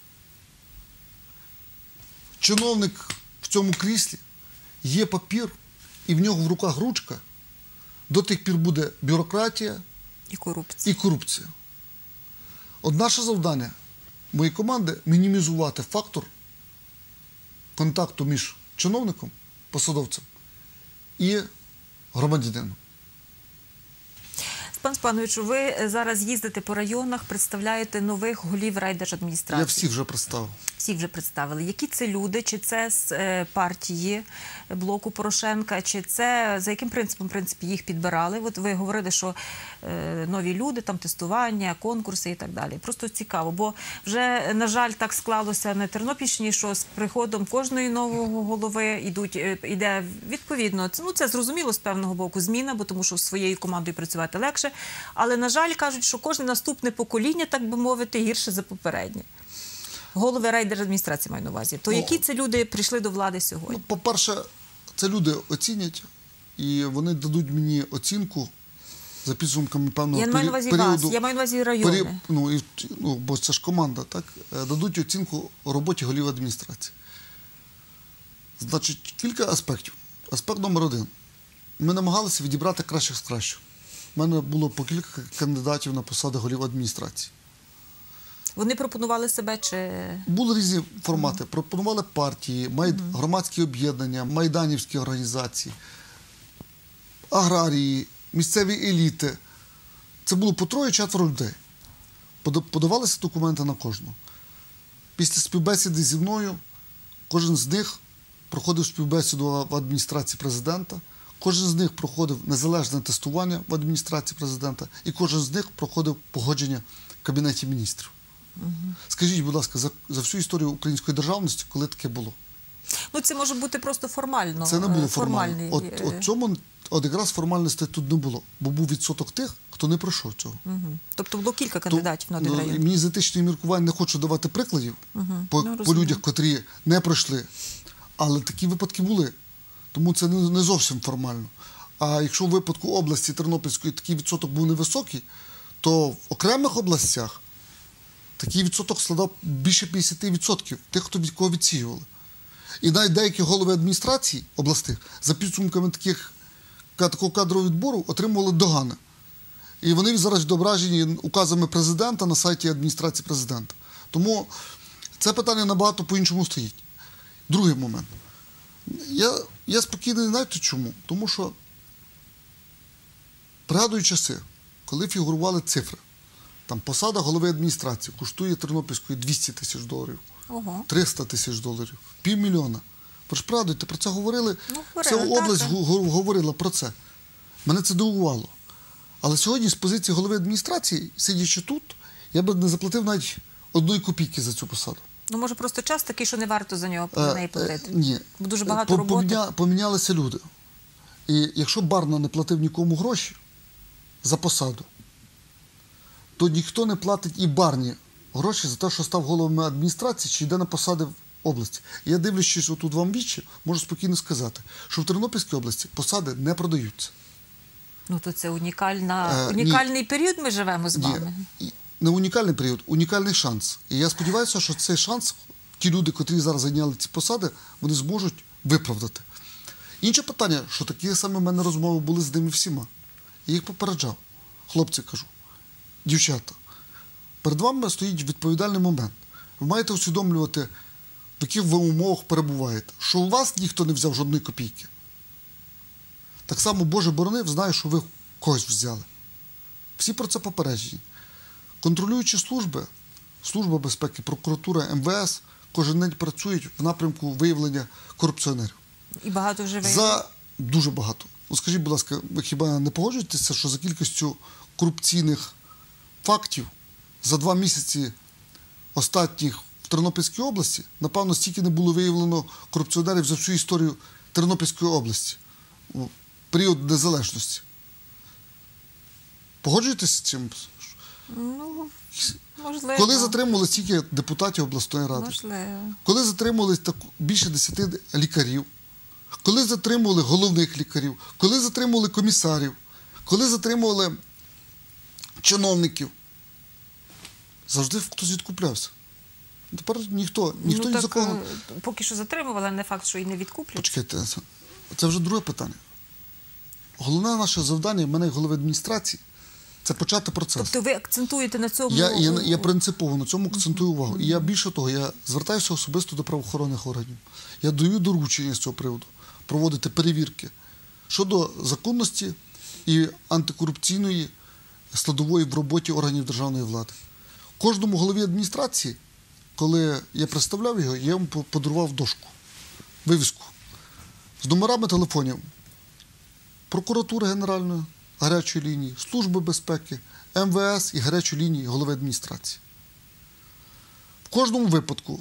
чиновник в цьому кріслі, є папір, і в нього в руках ручка, до тих пір буде бюрократія і корупція. От наше завдання, моєї команди, мінімізувати фактор контакту між чиновником, посадовцем і громадянином. Пан Степановичу, ви зараз їздите по районах, представляєте нових голів райдержадміністрації. Я всіх вже представив. Всіх вже представили. Які це люди? Чи це з партії блоку Порошенка? Чи це за яким принципом, в принципі, їх підбирали? От ви говорили, що нові люди, там тестування, конкурси і так далі. Просто цікаво, бо вже, на жаль, так склалося на Тернопільщині, що з приходом кожної нового голови іде відповідно. Ну, це зрозуміло з певного боку зміна, бо тому що своєю командою працювати легше. Але, на жаль, кажуть, що кожне наступне покоління, так би мовити, гірше за попереднє. Голови райдержадміністрації маю на увазі. То які це люди прийшли до влади сьогодні? Ну, по-перше, це люди оцінять, і вони дадуть мені оцінку за підсумками певного періоду. Я маю на увазі вас, я маю на увазі райони. Бо це ж команда, так? Дадуть оцінку роботі голів адміністрації. Значить, кілька аспектів. Аспект номер 1. Ми намагалися відібрати кращих з кращих. У мене було по кілька кандидатів на посади голів адміністрації. Вони пропонували себе чи... Були різні формати. Пропонували партії, громадські об'єднання, майданівські організації, аграрії, місцеві еліти. Це було по 3-4 людей. Подавалися документи на кожного. Після співбесіди зі мною кожен з них проходив співбесіду в адміністрації президента, кожен з них проходив незалежне тестування в адміністрації президента, і кожен з них проходив погодження в Кабінеті міністрів. Скажіть, будь ласка, за всю історію української державності, коли таке було? Ну, це може бути просто формально. Це не було формально. От якраз формальності тут не було, бо був відсоток тих, хто не пройшов цього. Тобто було кілька кандидатів на один район? Мені з етичної міркування не хочу давати прикладів по людях, котрі не пройшли, але такі випадки були. Тому це не зовсім формально. А якщо в випадку області Тернопільської такий відсоток був невисокий, то в окремих областях такий відсоток складав більше 50% тих, кого відсіювали. І навіть деякі голови адміністрацій областей за підсумками такого кадрового відбору отримували догани. І вони зараз відображені указами президента на сайті адміністрації президента. Тому це питання набагато по-іншому стоїть. Другий момент. Я спокійний, знаєте чому? Тому що, пригадую часи, коли фігурували цифри, там посада голови адміністрації коштує Тернопільської $200 000, 300 000, $500 000. Ви ж пригадуєте, про це говорили, вся область говорила про це. Мене це дивувало. Але сьогодні з позиції голови адміністрації, сидячи тут, я би не заплатив навіть 1 копійки за цю посаду. Ну, може, просто час такий, що не варто за неї платити? Ні. Бо дуже багато роботи. Помінялися люди. І якщо Барна не платив нікому гроші за посаду, то ніхто не платить і Барні гроші за те, що став головою адміністрації чи йде на посади в області. І я дивлячись отут вам вічі, можу спокійно сказати, що в Тернопільській області посади не продаються. Ну, то це унікальний період ми живемо з вами. Не унікальний період, унікальний шанс. І я сподіваюся, що цей шанс, ті люди, котрі зараз зайняли ці посади, вони зможуть виправдати. Інше питання, що такі саме в мене розмови були з ними всіма. Я їх попереджав. Хлопці, кажу, дівчата, перед вами стоїть відповідальний момент. Ви маєте усвідомлювати, в яких ви умовах перебуваєте. Що у вас ніхто не взяв жодної копійки. Так само, Боже борони, знає, що ви когось взяли. Всі про це попереджені. Контролюючі служби, Служба безпеки, прокуратура, МВС, кожен день працюють в напрямку виявлення корупціонерів. І багато вже виявили? Дуже багато. Скажіть, будь ласка, ви хіба не погоджуєтеся, що за кількістю корупційних фактів за 2 місяці останніх в Тернопільській області, напевно, стільки не було виявлено корупціонерів за всю історію Тернопільської області у період незалежності. Погоджуєтесь з цим? Ну, можливо. Коли затримували стільки депутатів обласної ради? Можливо. Коли затримували більше 10 лікарів? Коли затримували головних лікарів? Коли затримували комісарів? Коли затримували чиновників? Завжди хтось відкуплявся. Тепер ніхто ні за кого. Поки що затримували, не факт, що і не відкуплять. Почекайте, це вже друге питання. Головне наше завдання, мене як голови адміністрації, це почати процес. Тобто ви акцентуєте на цьому? Я принципово на цьому акцентую увагу. І я більше того, я звертаюся особисто до правоохоронних органів. Я даю доручення з цього приводу проводити перевірки щодо законності і антикорупційної складової в роботі органів державної влади. Кожному голові адміністрації, коли я представляв його, я йому подарував дошку, вивіску з номерами телефонів прокуратури Генеральної, гарячої лінії, Служби безпеки, МВС і гарячої лінії голови адміністрації. В кожному випадку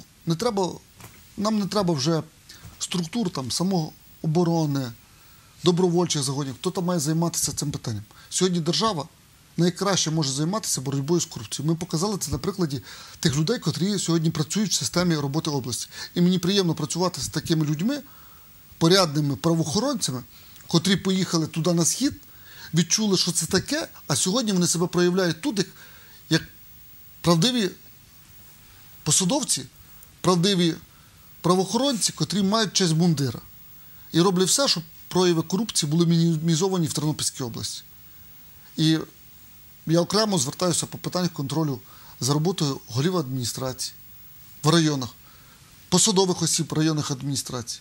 нам не треба вже структур самооборони, добровольчих загонів. Хто там має займатися цим питанням? Сьогодні держава найкраще може займатися боротьбою з корупцією. Ми показали це на прикладі тих людей, котрі сьогодні працюють в системі роботи області. І мені приємно працювати з такими людьми, порядними правоохоронцями, котрі поїхали туди на схід, відчули, що це таке, а сьогодні вони себе проявляють тут, як правдиві посадовці, правдиві правоохоронці, котрі мають честь мундира. І роблять все, щоб прояви корупції були мінімізовані в Тернопільській області. І я окремо звертаюся по питаннях контролю за роботою голів адміністрації в районах, посадових осіб районних адміністрацій.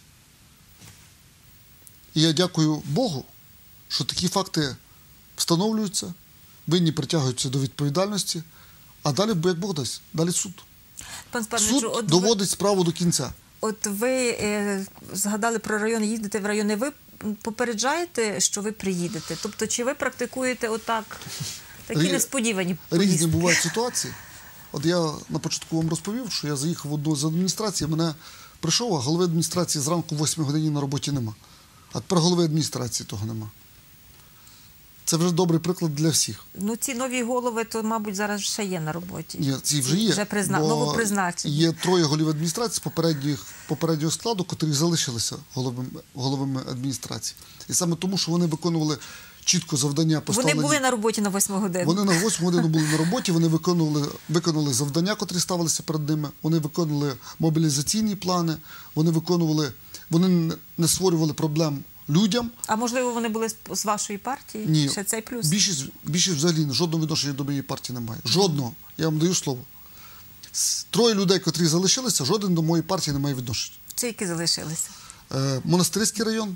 І я дякую Богу, що такі факти встановлюються, винні притягуються до відповідальності, а далі, як Бог дасть, далі суд. Пан Степановичу, Суд доводить справу до кінця. От ви згадали про райони, їздите в райони, ви попереджаєте, що ви приїдете? Тобто, чи ви практикуєте отак, такі несподівані поїздки? Різні бувають ситуації. От я на початку вам розповів, що я заїхав в одну з адміністрацій, мене прийшов, а голови адміністрації зранку в 8 годині на роботі нема. А тепер голови адміністрації того нема. Це вже добрий приклад для всіх. Ну, ці нові голови, то, мабуть, зараз ще є на роботі. Ні, ці вже є. Вже новопризначені. Є 3 голів адміністрації з попереднього складу, котрі залишилися головами адміністрації. І саме тому, що вони виконували чітко завдання поставлені. Вони були на роботі на 8 годину. Вони на 8 годину були на роботі, вони виконували завдання, котрі ставилися перед ними, вони виконували мобілізаційні плани, вони не створювали проблем людям. А можливо, вони були з вашої партії? Ні. Ще цей плюс? Більшість взагалі жодного відношення до моєї партії немає. Жодного. Я вам даю слово. 3 людей, котрі залишилися, жоден до моєї партії не має відношення. Чи які залишилися? Монастирський район,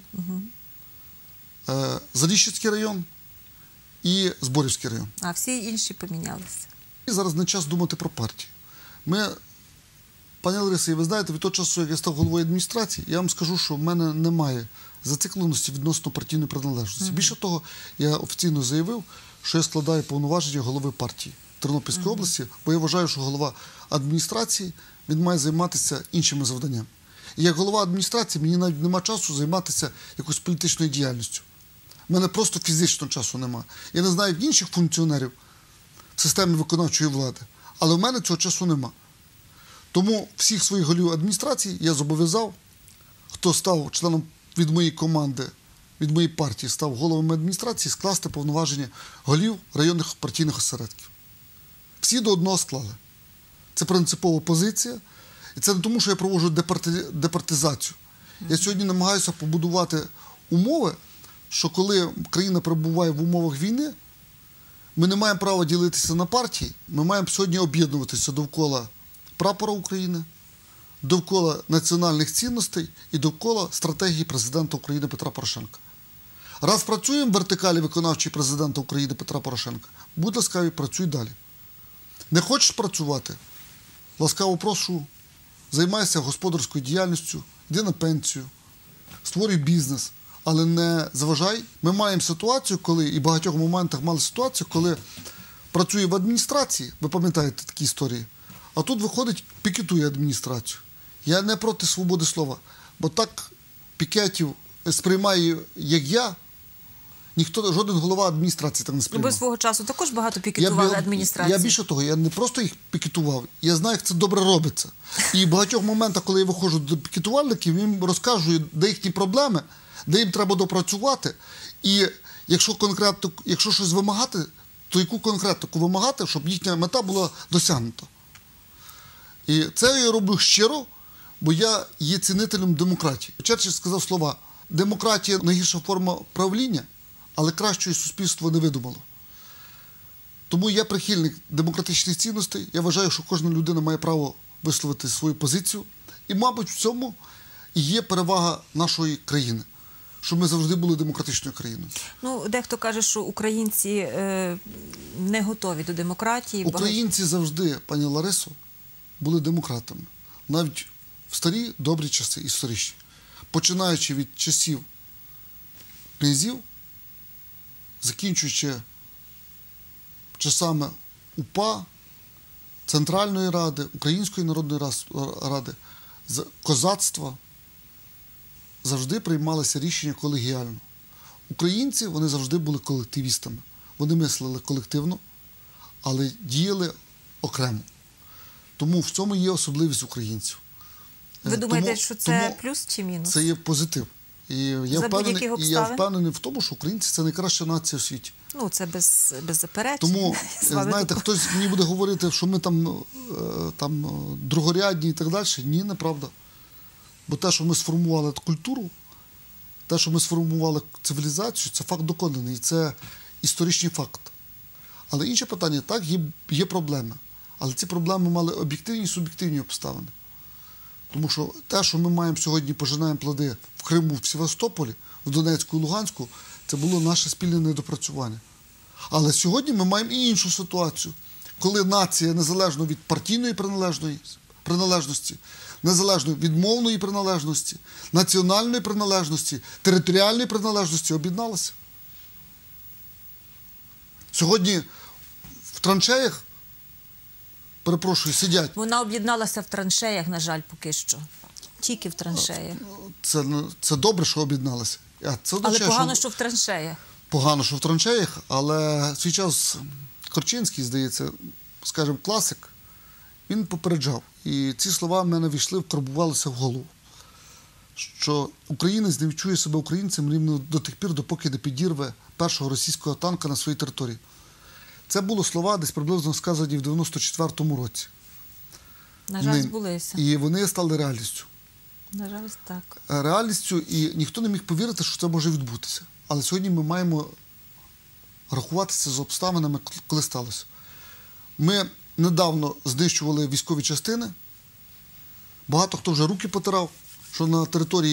Заліщицький район і Зборівський район. А всі інші помінялися. І зараз не час думати про партію. Пані Ларисо, ви знаєте, від того часу, як я став головою адміністрації, я вам скажу, що в мене немає зацикленості відносно партійної приналежності. Більше того, я офіційно заявив, що я складаю повноваження голови партії Тернопільської області, бо я вважаю, що голова адміністрації, він має займатися іншими завданнями. І як голова адміністрації, мені навіть немає часу займатися якоюсь політичною діяльністю. У мене просто фізично часу немає. Я не знаю, як інших функціонерів в системі виконавчої влади, але в мене цього часу немає. Тому всіх своїх голів адміністрації я зобов'язав, хто став членом від моєї команди, від моєї партії, став головами адміністрації, скласти повноваження голів районних партійних осередків. Всі до одного склали. Це принципова позиція. І це не тому, що я проводжу департизацію. Я сьогодні намагаюся побудувати умови, що коли країна перебуває в умовах війни, ми не маємо права ділитися на партії, ми маємо сьогодні об'єднуватися довкола прапора України, довкола національних цінностей і довкола стратегії президента України Петра Порошенка. Раз працюємо в вертикалі виконавчої президента України Петра Порошенка, будь ласкавий, працюй далі. Не хочеш працювати? Ласкаво прошу займайся господарською діяльністю, йди на пенсію, створюй бізнес, але не заважай. Ми маємо ситуацію, коли, і в багатьох моментах мали ситуацію, коли працює в адміністрації, ви пам'ятаєте такі історії, а тут виходить, пікетує адміністрацію. Я не проти свободи слова, бо так пікетів сприймає, як я, жоден голова адміністрації так не сприймав. Ви свого часу також багато пікетували адміністрації. Я більше того, я не просто їх пікетував, я знаю, як це добре робиться. І в багатьох моментах, коли я виходжу до пікетувальників, їм розкажу, де їхні проблеми, де їм треба допрацювати. І якщо щось вимагати, то яку конкретику вимагати, щоб їхня мета була досягнута. І це я роблю щиро, бо я є цінителем демократії. Черчилль сказав слова: демократія – найгірша форма правління, але кращої суспільство не видумало. Тому я прихильник демократичних цінностей. Я вважаю, що кожна людина має право висловити свою позицію. І, мабуть, в цьому і є перевага нашої країни, що ми завжди були демократичною країною. Ну, дехто каже, що українці не готові до демократії. Українці завжди, пані Ларисо, були демократами. Навіть в старі добрі часи, історичні. Починаючи від часів князів, закінчуючи часами УПА, Центральної Ради, Української Народної Ради, козацтва, завжди приймалися рішення колегіально. Українці, вони завжди були колективістами. Вони мислили колективно, але діяли окремо. Тому в цьому є особливість українців. Ви думаєте, що це плюс чи мінус? Це є позитив. І я впевнений в тому, що українці – це найкраща нація у світі. Ну, це без заперечень. Тому, знаєте, хтось мені буде говорити, що ми там другорядні і так далі. Ні, неправда. Бо те, що ми сформували культуру, те, що ми сформували цивілізацію, це факт доконаний. І це історичний факт. Але інше питання, так, є проблеми. Але ці проблеми мали об'єктивні і суб'єктивні обставини. Тому що те, що ми маємо сьогодні, пожинаємо плоди в Криму, в Севастополі, в Донецьку і Луганську, це було наше спільне недопрацювання. Але сьогодні ми маємо і іншу ситуацію, коли нація, незалежно від партійної приналежності, незалежно від мовної приналежності, національної приналежності, територіальної приналежності, об'єдналася. Сьогодні в траншеях, перепрошую, сидять. Вона об'єдналася в траншеях, на жаль, поки що. Тільки в траншеях. Це добре, що об'єдналася. Але погано, що в траншеях. Погано, що в траншеях, але свій час Корчинський, здається, скажімо, класик, він попереджав. І ці слова в мене війшли, вкарбувалися в голову. Що українець не відчує себе українцем рівно до тих пір, допоки не підірве першого російського танка на своїй території. Це були слова десь приблизно сказані в 94-му році. На жаль, збулися. І вони стали реальністю. На жаль, так. Реальністю, і ніхто не міг повірити, що це може відбутися. Але сьогодні ми маємо рахуватися з обставинами, коли сталося. Ми недавно знищували військові частини. Багато хто вже руки потирав, що на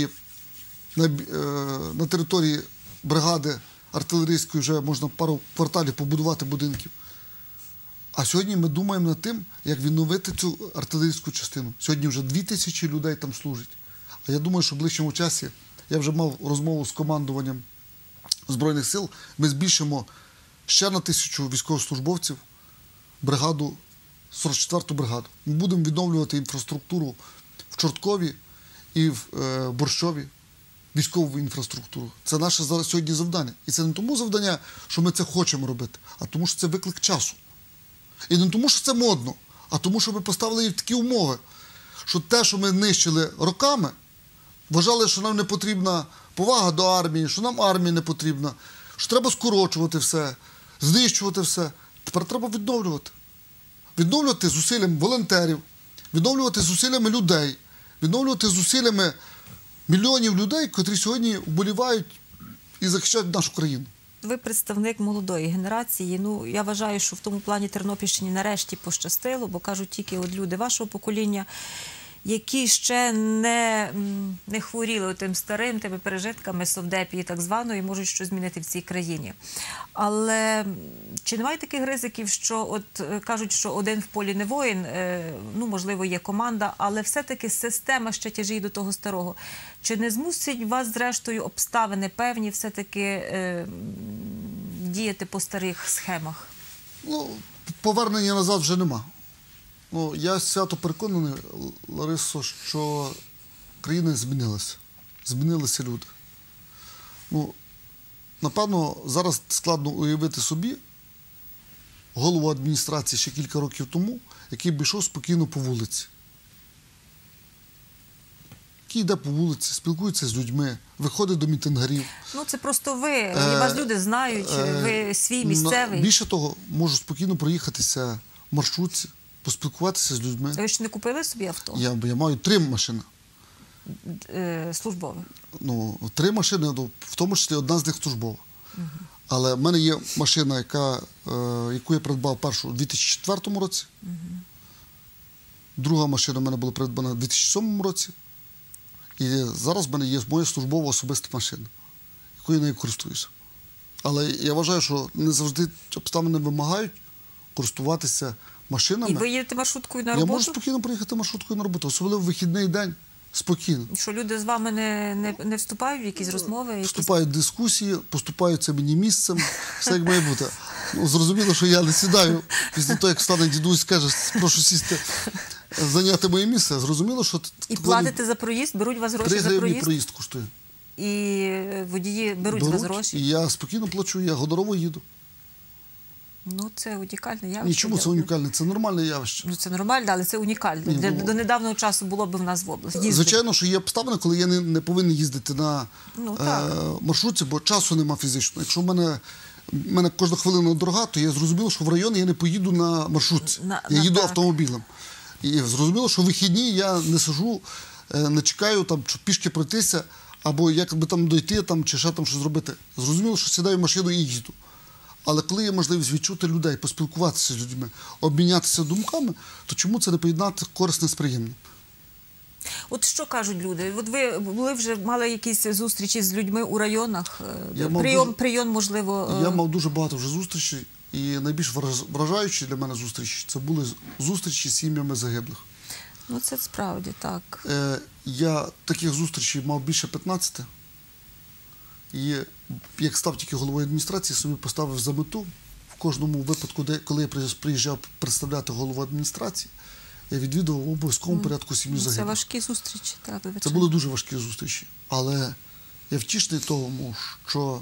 території бригади артилерійської вже можна пару кварталів побудувати будинків. А сьогодні ми думаємо над тим, як відновити цю артилерійську частину. Сьогодні вже 2000 людей там служить. А я думаю, що в ближчому часі, я вже мав розмову з командуванням Збройних сил, ми збільшимо ще на 1000 військовослужбовців бригаду, 44-ту бригаду. Ми будемо відновлювати інфраструктуру в Чорткові і в Борщові, військову інфраструктуру. Це наше зараз сьогодні завдання. І це не тому завдання, що ми це хочемо робити, а тому, що це виклик часу. І не тому, що це модно, а тому, що ми поставили їх в такі умови, що те, що ми нищили роками, вважали, що нам не потрібна повага до армії, що нам армія не потрібна, що треба скорочувати все, знищувати все. Тепер треба відновлювати. Відновлювати зусиллями волонтерів, відновлювати зусиллями людей, відновлювати зусиллями мільйонів людей, котрі сьогодні вболівають і захищають нашу країну. Ви представник молодої генерації. Ну, я вважаю, що в тому плані Тернопільщині нарешті пощастило, бо кажуть тільки от люди вашого покоління, які ще не хворіли тим старим, тими пережитками совдепії так званої, можуть щось змінити в цій країні. Але чи немає таких ризиків, що от кажуть, що один в полі не воїн, ну, можливо, є команда, але все-таки система ще тяжіє до того старого. Чи не змусить вас, зрештою, обставини певні все-таки діяти по старих схемах? Ну, повернення назад вже нема. Ну, я свято переконаний, Ларисо, що країна змінилася. Змінилися люди. Ну, напевно, зараз складно уявити собі голову адміністрації ще кілька років тому, який би йшов спокійно по вулиці. Який йде по вулиці, спілкується з людьми, виходить до мітингарів. Ну, це просто ви. Вас люди знають, ви свій, місцевий. Більше того, можу спокійно проїхатися в маршрутці, поспілкуватися з людьми. Ви ще не купили собі авто? Я маю 3 машини. Службове? Ну, 3 машини, в тому числі одна з них службова. Але в мене є машина, яку я придбав першу у 2004 році. Друга машина в мене була придбана у 2007 році. І зараз в мене є моя службова особиста машина, якою я нею користуюся. Але я вважаю, що не завжди обставини вимагають користуватися машинами. І ви їдете маршруткою на роботу? Я можу спокійно приїхати маршруткою на роботу, особливо в вихідний день, спокійно. Що люди з вами не вступають в якісь розмови? Вступають в дискусії, поступаються мені місцем, все як має бути. Ну, зрозуміло, що я не сідаю після того, як стане дідусь, скаже, прошу сісти, зайняти моє місце. Зрозуміло, що... І платите за проїзд? Беруть вас гроші 3 за гривні проїзд? проїзд коштує. І водії беруть з вас гроші? І я спокійно плачу, я годорово їду. Ну, це унікальне явище. Нічому це унікальне, це нормальне явище. Ну, це нормально, але це унікально. До недавнього часу було б в нас в області. Звичайно, що є обставини, коли я не повинен їздити на маршрутці, бо часу нема фізично. Якщо в мене кожна хвилина дорога, то я зрозуміло, що в районі я не поїду на маршрутці. Я їду автомобілем. І зрозуміло, що в вихідні я не сижу, не чекаю, там, щоб пішки пройтися, або як би там дойти, там, чи ще там щось зробити. Зрозуміло, що сідаю в машину і їду. Але коли є можливість відчути людей, поспілкуватися з людьми, обмінятися думками, то чому це не поєднати корисне з приємним? От що кажуть люди? От ви були вже, мали якісь зустрічі з людьми у районах? Прийом, можливо... Я мав дуже багато вже зустрічей, і найбільш вражаючі для мене зустрічі – це були зустрічі з сім'ями загиблих. Ну, це справді так. Я таких зустрічей мав більше 15. І як став тільки головою адміністрації, собі поставив за мету в кожному випадку, коли я приїжджав представляти голову адміністрації, я відвідував в обов'язковому порядку сім'ю загиблих. Це важкі зустрічі, так, звичайно. Це були дуже важкі зустрічі. Але я втішний тому, що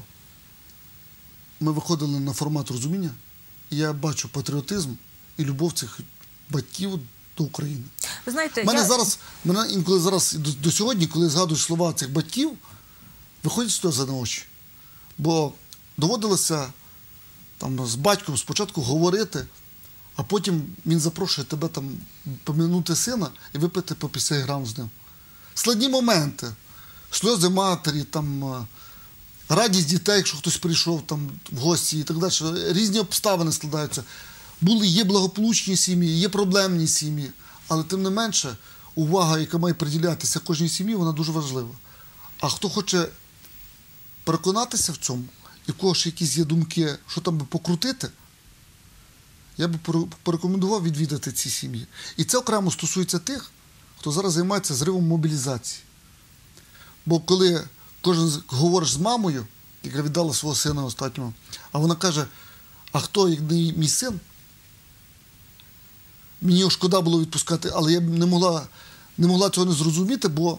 ми виходили на формат розуміння, і я бачу патріотизм і любов цих батьків до України. Ви знаєте, мене інколи зараз до сьогодні, коли згадую слова цих батьків, виходять сльози на очі. Бо доводилося там з батьком спочатку говорити, а потім він запрошує тебе там помінути сина і випити по 50 грам з ним. Складні моменти. Сльози матері, там, радість дітей, якщо хтось прийшов там, в гості і так далі. Різні обставини складаються. Є благополучні сім'ї, є проблемні сім'ї. Але тим не менше, увага, яка має приділятися кожній сім'ї, вона дуже важлива. А хто хоче переконатися в цьому, і в кого ж якісь є думки, що там би покрутити, я би порекомендував відвідати ці сім'ї. І це окремо стосується тих, хто зараз займається зривом мобілізації. Бо коли кожен говориш з мамою, яка віддала свого сина останнього, а вона каже, а хто, як не мій син, мені його шкода було відпускати, але я б не могла цього не зрозуміти, бо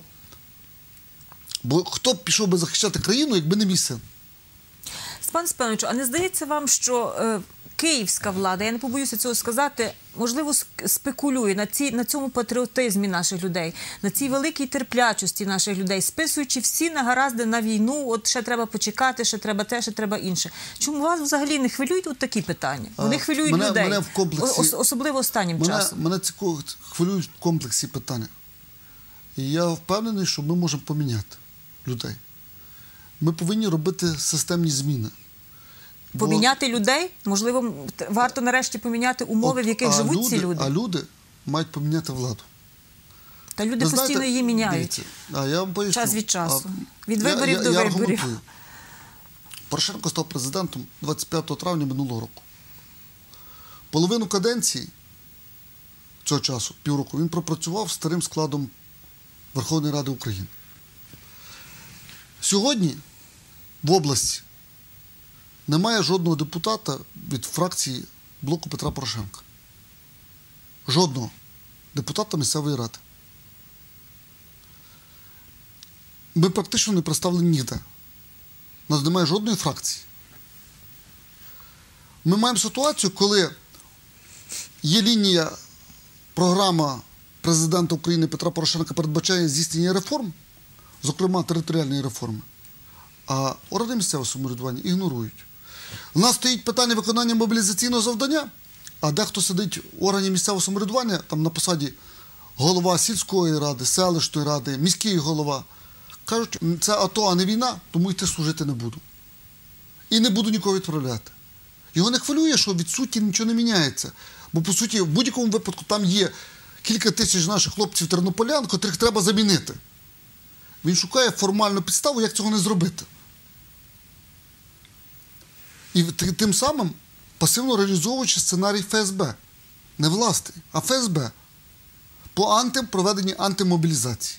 хто б пішов би захищати країну, якби не мій син? Пане Степановичу, а не здається вам, що київська влада, я не побоюся цього сказати, можливо, спекулює на цьому патріотизмі наших людей, на цій великій терплячості наших людей, списуючи всі негаразди на війну, от ще треба почекати, ще треба те, ще треба інше. Чому вас взагалі не хвилюють от такі питання? Вони хвилюють людей, мене в комплексі, особливо останнім часом. Мене хвилюють в комплексі питання. І я впевнений, що ми можемо поміняти людей. Ми повинні робити системні зміни. Поміняти людей? Можливо, варто нарешті поміняти умови, в яких живуть ці люди? А люди мають поміняти владу. Та люди Ви постійно знаєте, її міняють. дивіться, я вам поясню. Час від часу. Від Я виборів до виборів. аргументую. Порошенко став президентом 25 травня минулого року. Половину каденції цього часу, півроку, він пропрацював старим складом Верховної Ради України. Сьогодні в області немає жодного депутата від фракції блоку Петра Порошенка. Жодного депутата місцевої ради. Ми практично не представлені ніде. У нас немає жодної фракції. Ми маємо ситуацію, коли є лінія, програма президента України Петра Порошенка передбачає здійснення реформ, зокрема територіальної реформи, а органи місцевого самоврядування ігнорують. У нас стоїть питання виконання мобілізаційного завдання, а дехто сидить в органі місцевого самоврядування, там на посаді голова сільської ради, селищної ради, міський голова. Кажуть, це АТО, а не війна, тому йти служити не буду. І не буду нікого відправляти. Його не хвилює, що від суті нічого не міняється. Бо, по суті, в будь-якому випадку там є кілька тисяч наших хлопців-тернополян, котрих треба замінити. Він шукає формальну підставу, як цього не зробити. І тим самим пасивно реалізовуючи сценарій ФСБ. Не власний, а ФСБ. По проведенні антимобілізації.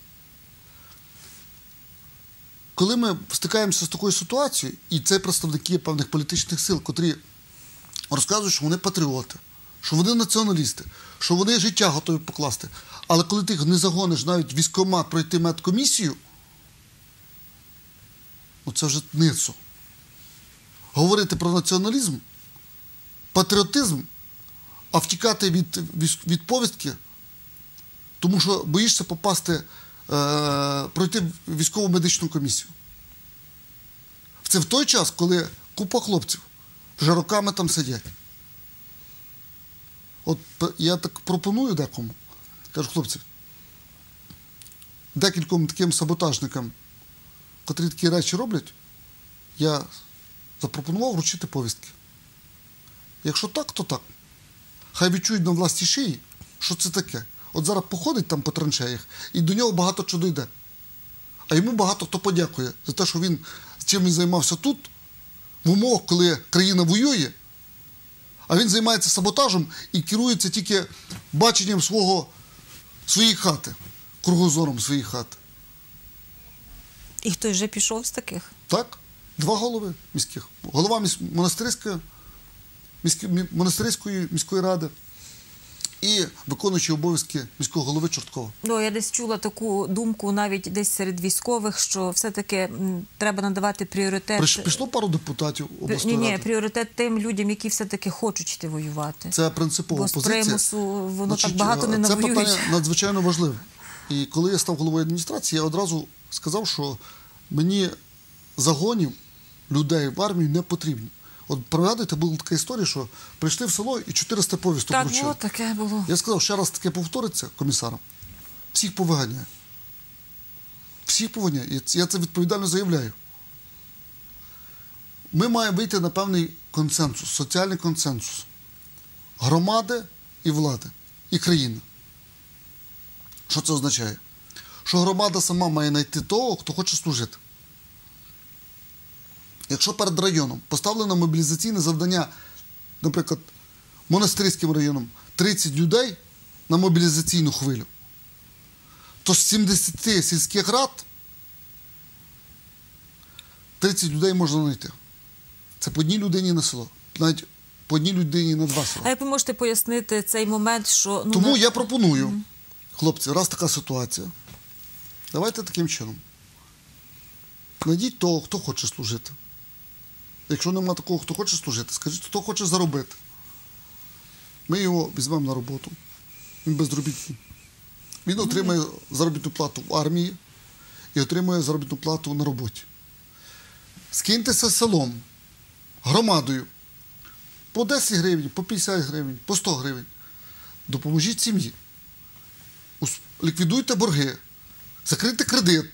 Коли ми стикаємося з такою ситуацією, і це представники певних політичних сил, котрі розказують, що вони патріоти, що вони націоналісти, що вони життя готові покласти. Але коли ти їх не загониш навіть в військкомат пройти медкомісію, ну це вже ницо. Говорити про націоналізм, патріотизм, а втікати від повістки, тому що боїшся пройти військову медичну комісію. Це в той час, коли купа хлопців вже роками там сидять. От я так пропоную декому, кажу, хлопці, декільком таким саботажникам, котрі такі речі роблять, я запропонував вручити повістки. Якщо так, то так. Хай відчують на власній шиї, що це таке. От зараз походить там по траншеях, і до нього багато чого дійде. А йому багато хто подякує за те, що він, чим він займався тут, в умовах, коли країна воює, а він займається саботажем і керується тільки баченням своєї хати, кругозором своєї хати. І хтось вже пішов з таких? Так, 2 голови міських. Голова монастирської міської ради і виконуючий обов'язки міського голови Чорткова. Ну, я десь чула таку думку навіть десь серед військових, що все-таки треба надавати пріоритет... Пішло пару депутатів обласної ради. Ні, пріоритет тим людям, які все-таки хочуть йти воювати. Це принципова позиція. Бо з примусу воно так багато не навоюють. Це питання надзвичайно важливе. І коли я став головою адміністрації, я одразу сказав, що мені загонів людей в армію не потрібні. От пригадуєте, була така історія, що прийшли в село і 400 повісток вручили. Так, таке було. Я сказав, ще раз таке повториться комісарам, всіх повиганяю. Всіх повиганяю. Я це відповідально заявляю. Ми маємо вийти на певний консенсус, соціальний консенсус. Громади і влади, і країни. Що це означає? Що громада сама має знайти того, хто хоче служити. Якщо перед районом поставлено мобілізаційне завдання, наприклад, монастирським районом 30 людей на мобілізаційну хвилю, то з 70 сільських рад 30 людей можна знайти. Це по одній людині на село. Навіть по одній людині на 2 села. А як ви можете пояснити цей момент, що... Тому я пропоную, хлопці, раз така ситуація, давайте таким чином. Знайдіть того, хто хоче служити. Якщо нема такого, хто хоче служити, скажіть, хто хоче заробити. Ми його візьмемо на роботу. Він безробітний. Він отримає заробітну плату в армії і отримує заробітну плату на роботі. Скиньтеся селом, громадою. По 10 гривень, по 50 гривень, по 100 гривень. Допоможіть сім'ї. Ліквідуйте борги. Закрийте кредит.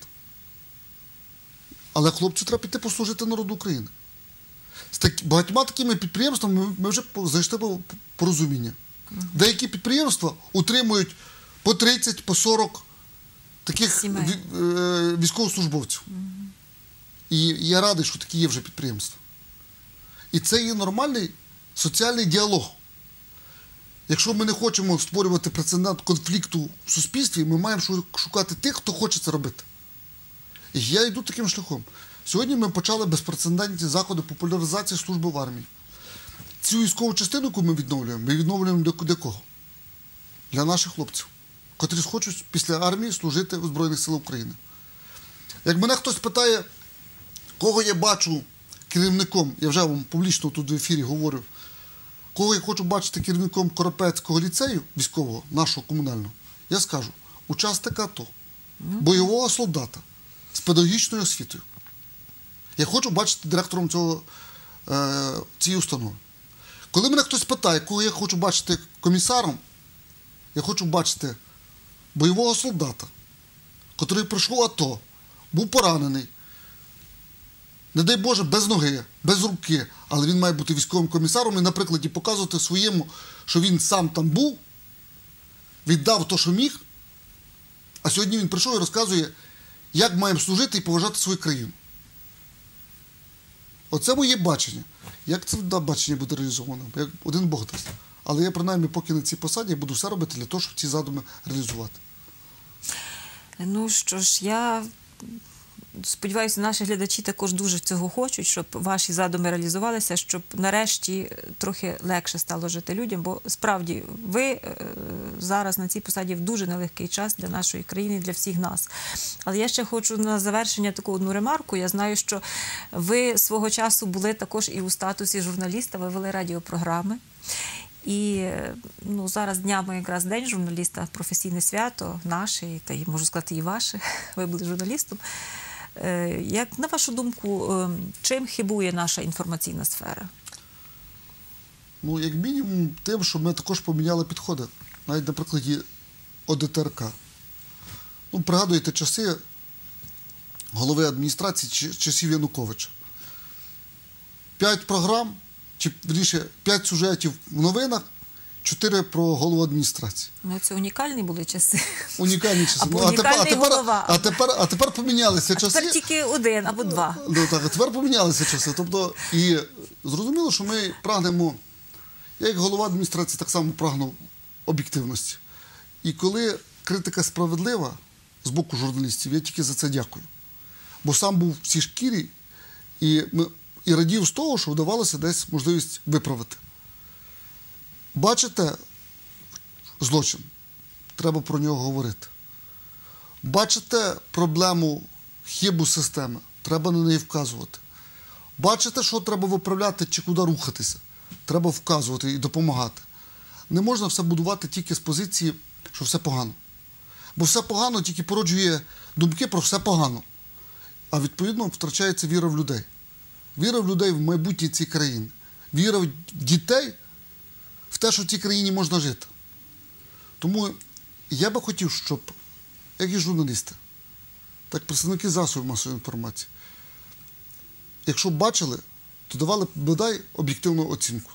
Але хлопцю треба піти послужити народу України. З багатьма такими підприємствами ми вже знайшли порозуміння. Деякі підприємства утримують по 30, по 40 таких Сімей. військовослужбовців. І я радий, що такі є вже підприємства. І це є нормальний соціальний діалог. Якщо ми не хочемо створювати прецедент конфлікту в суспільстві, ми маємо шукати тих, хто хоче це робити. І я йду таким шляхом. Сьогодні ми почали безпрецедентні заходи популяризації служби в армії. Цю військову частину, яку ми відновлюємо для кого? Для наших хлопців, котрі хочуть після армії служити у Збройних силах України. Як мене хтось питає, кого я бачу керівником, я вже вам публічно тут в ефірі говорю, кого я хочу бачити керівником Коропецького ліцею військового, нашого комунального, я скажу, учасника АТО, бойового солдата з педагогічною освітою. Я хочу бачити директором цієї установи. Коли мене хтось питає, кого я хочу бачити комісаром, я хочу бачити бойового солдата, який прийшов в АТО, був поранений, не дай Боже, без ноги, без руки, але він має бути військовим комісаром і на прикладі показувати своєму, що він сам там був, віддав те, що міг, а сьогодні він прийшов і розказує, як маємо служити і поважати свою країну. Оце моє бачення. Як це бачення буде реалізовано? Як один Бог дасть. Але я, принаймні, поки на цій посаді, я буду все робити для того, щоб ці задуми реалізувати. Ну що ж, я сподіваюся, наші глядачі також дуже цього хочуть, щоб ваші задуми реалізувалися, щоб нарешті трохи легше стало жити людям, бо справді ви зараз на цій посаді в дуже нелегкий час для нашої країни, для всіх нас. Але я ще хочу на завершення таку одну ремарку. Я знаю, що ви свого часу були також і у статусі журналіста, ви вели радіопрограми. І зараз днями якраз День журналіста, професійне свято наше, та й можу сказати і ваше, ви були журналістом. Як, на вашу думку, чим хибує наша інформаційна сфера? Ну, як мінімум, тим, що ми також поміняли підходи. Навіть на прикладі ОДТРК. Ну, пригадуєте часи голови адміністрації часів Януковича. 5 програм, чи, вірніше, 5 сюжетів в новинах, 4 про голову адміністрації. Ну, це унікальні були часи. Унікальні часи. Або унікальний голова. А тепер помінялися часи. А тепер тільки один або два. Ну, так, а тепер помінялися часи. Тобто, і зрозуміло, що ми прагнемо, я як голова адміністрації так само прагну об'єктивності. І коли критика справедлива з боку журналістів, я тільки за це дякую. Бо сам був в цій шкірі і радів з того, що вдавалося десь можливість виправити. Бачите злочин, треба про нього говорити. Бачите проблему, хибу системи, треба на неї вказувати. Бачите, що треба виправляти чи куди рухатися, треба вказувати і допомагати. Не можна все будувати тільки з позиції, що все погано. Бо все погано тільки породжує думки про все погано. А відповідно втрачається віра в людей. Віра в людей в майбутнє цієї країни. Віра в дітей в те, що в цій країні можна жити. Тому я би хотів, щоб, як і журналісти, так і представники засобів масової інформації, якщо бачили, то давали, бодай, об'єктивну оцінку.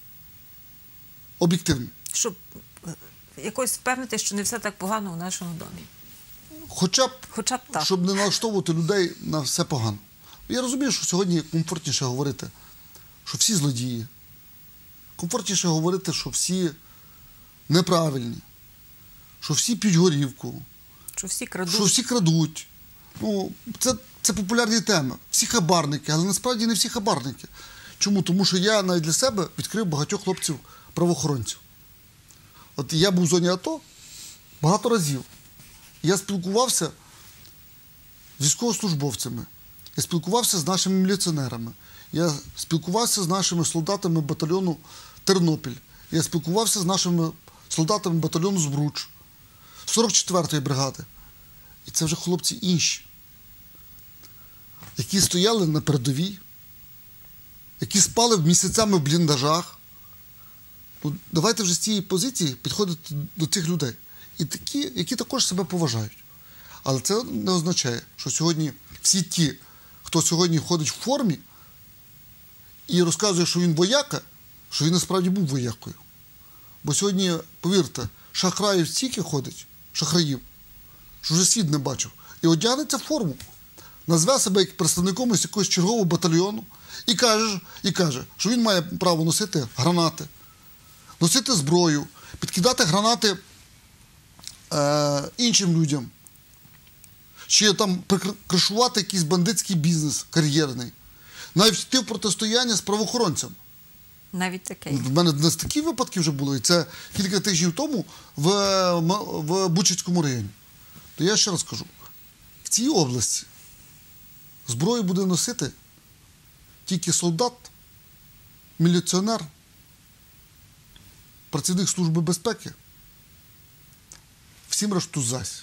Об'єктивну. Щоб якось впевнити, що не все так погано у нашому домі. Хоча б так. Щоб не налаштовувати людей на все погано. Я розумію, що сьогодні комфортніше говорити, що всі злодії. Комфортніше говорити, що всі неправильні, що всі п'ють горівку, що всі крадуть. Ну, це популярні теми. Всі хабарники, але насправді не всі хабарники. Чому? Тому що я навіть для себе відкрив багатьох хлопців-правоохоронців. От я був в зоні АТО багато разів. Я спілкувався з військовослужбовцями, я спілкувався з нашими міліціонерами, я спілкувався з нашими солдатами батальйону Тернопіль, я спілкувався з нашими солдатами батальйону Збруч, 44-ї бригади. І це вже хлопці інші, які стояли на передовій, які спали місяцями в бліндажах. Ну, давайте вже з цієї позиції підходити до цих людей. І такі, які також себе поважають. Але це не означає, що сьогодні всі ті, хто сьогодні ходить в формі і розказує, що він вояка, що він насправді був воякою. Бо сьогодні, повірте, шахраїв стільки ходить, шахраїв, що вже світ не бачив, і одягнеться в форму, назве себе як представником із якогось чергового батальйону і каже, що він має право носити гранати, носити зброю, підкидати гранати іншим людям, чи там кришувати якийсь бандитський бізнес кар'єрний, навіть йти в протистояння з правоохоронцями. Навіть таке. В мене десь такі випадки вже були, і це кілька тижнів тому в Бучацькому районі. То я ще раз кажу, в цій області зброю буде носити тільки солдат, міліціонер, працівник Служби безпеки, всім решту зась.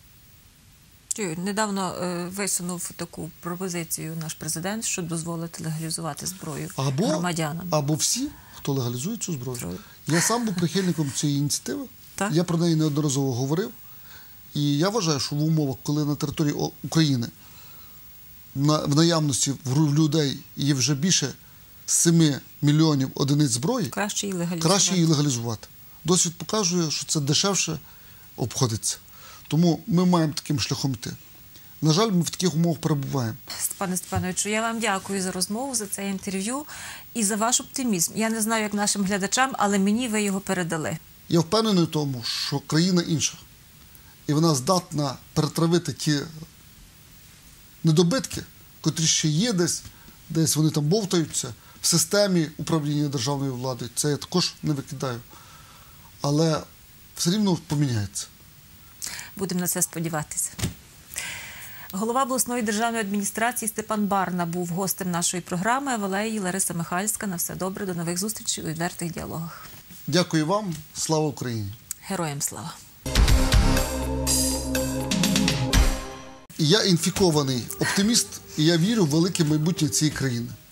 Недавно висунув таку пропозицію наш президент, щоб дозволити легалізувати зброю громадянам. Або всі, хто легалізує цю зброю. Я сам був прихильником цієї ініціативи, Так? Я про неї неодноразово говорив. І я вважаю, що в умовах, коли на території України в наявності в людей є вже більше 7 мільйонів одиниць зброї, Краще її легалізувати. Досвід показує, що це дешевше обходиться. Тому ми маємо таким шляхом йти. На жаль, ми в таких умовах перебуваємо. Степане Степановичу, я вам дякую за розмову, за це інтерв'ю і за ваш оптимізм. Я не знаю, як нашим глядачам, але мені ви його передали. Я впевнений в тому, що країна інша. І вона здатна перетравити ті недобитки, котрі ще є десь вони там бовтаються в системі управління державної влади. Це я також не викидаю. Але все рівно поміняється. Будемо на це сподіватися. Голова обласної державної адміністрації Степан Барна був гостем нашої програми, а вела її Лариса Михальська. На все добре, до нових зустрічей у відвертих діалогах. Дякую вам. Слава Україні! Героям слава! І я інфікований оптиміст, і я вірю в велике майбутнє цієї країни.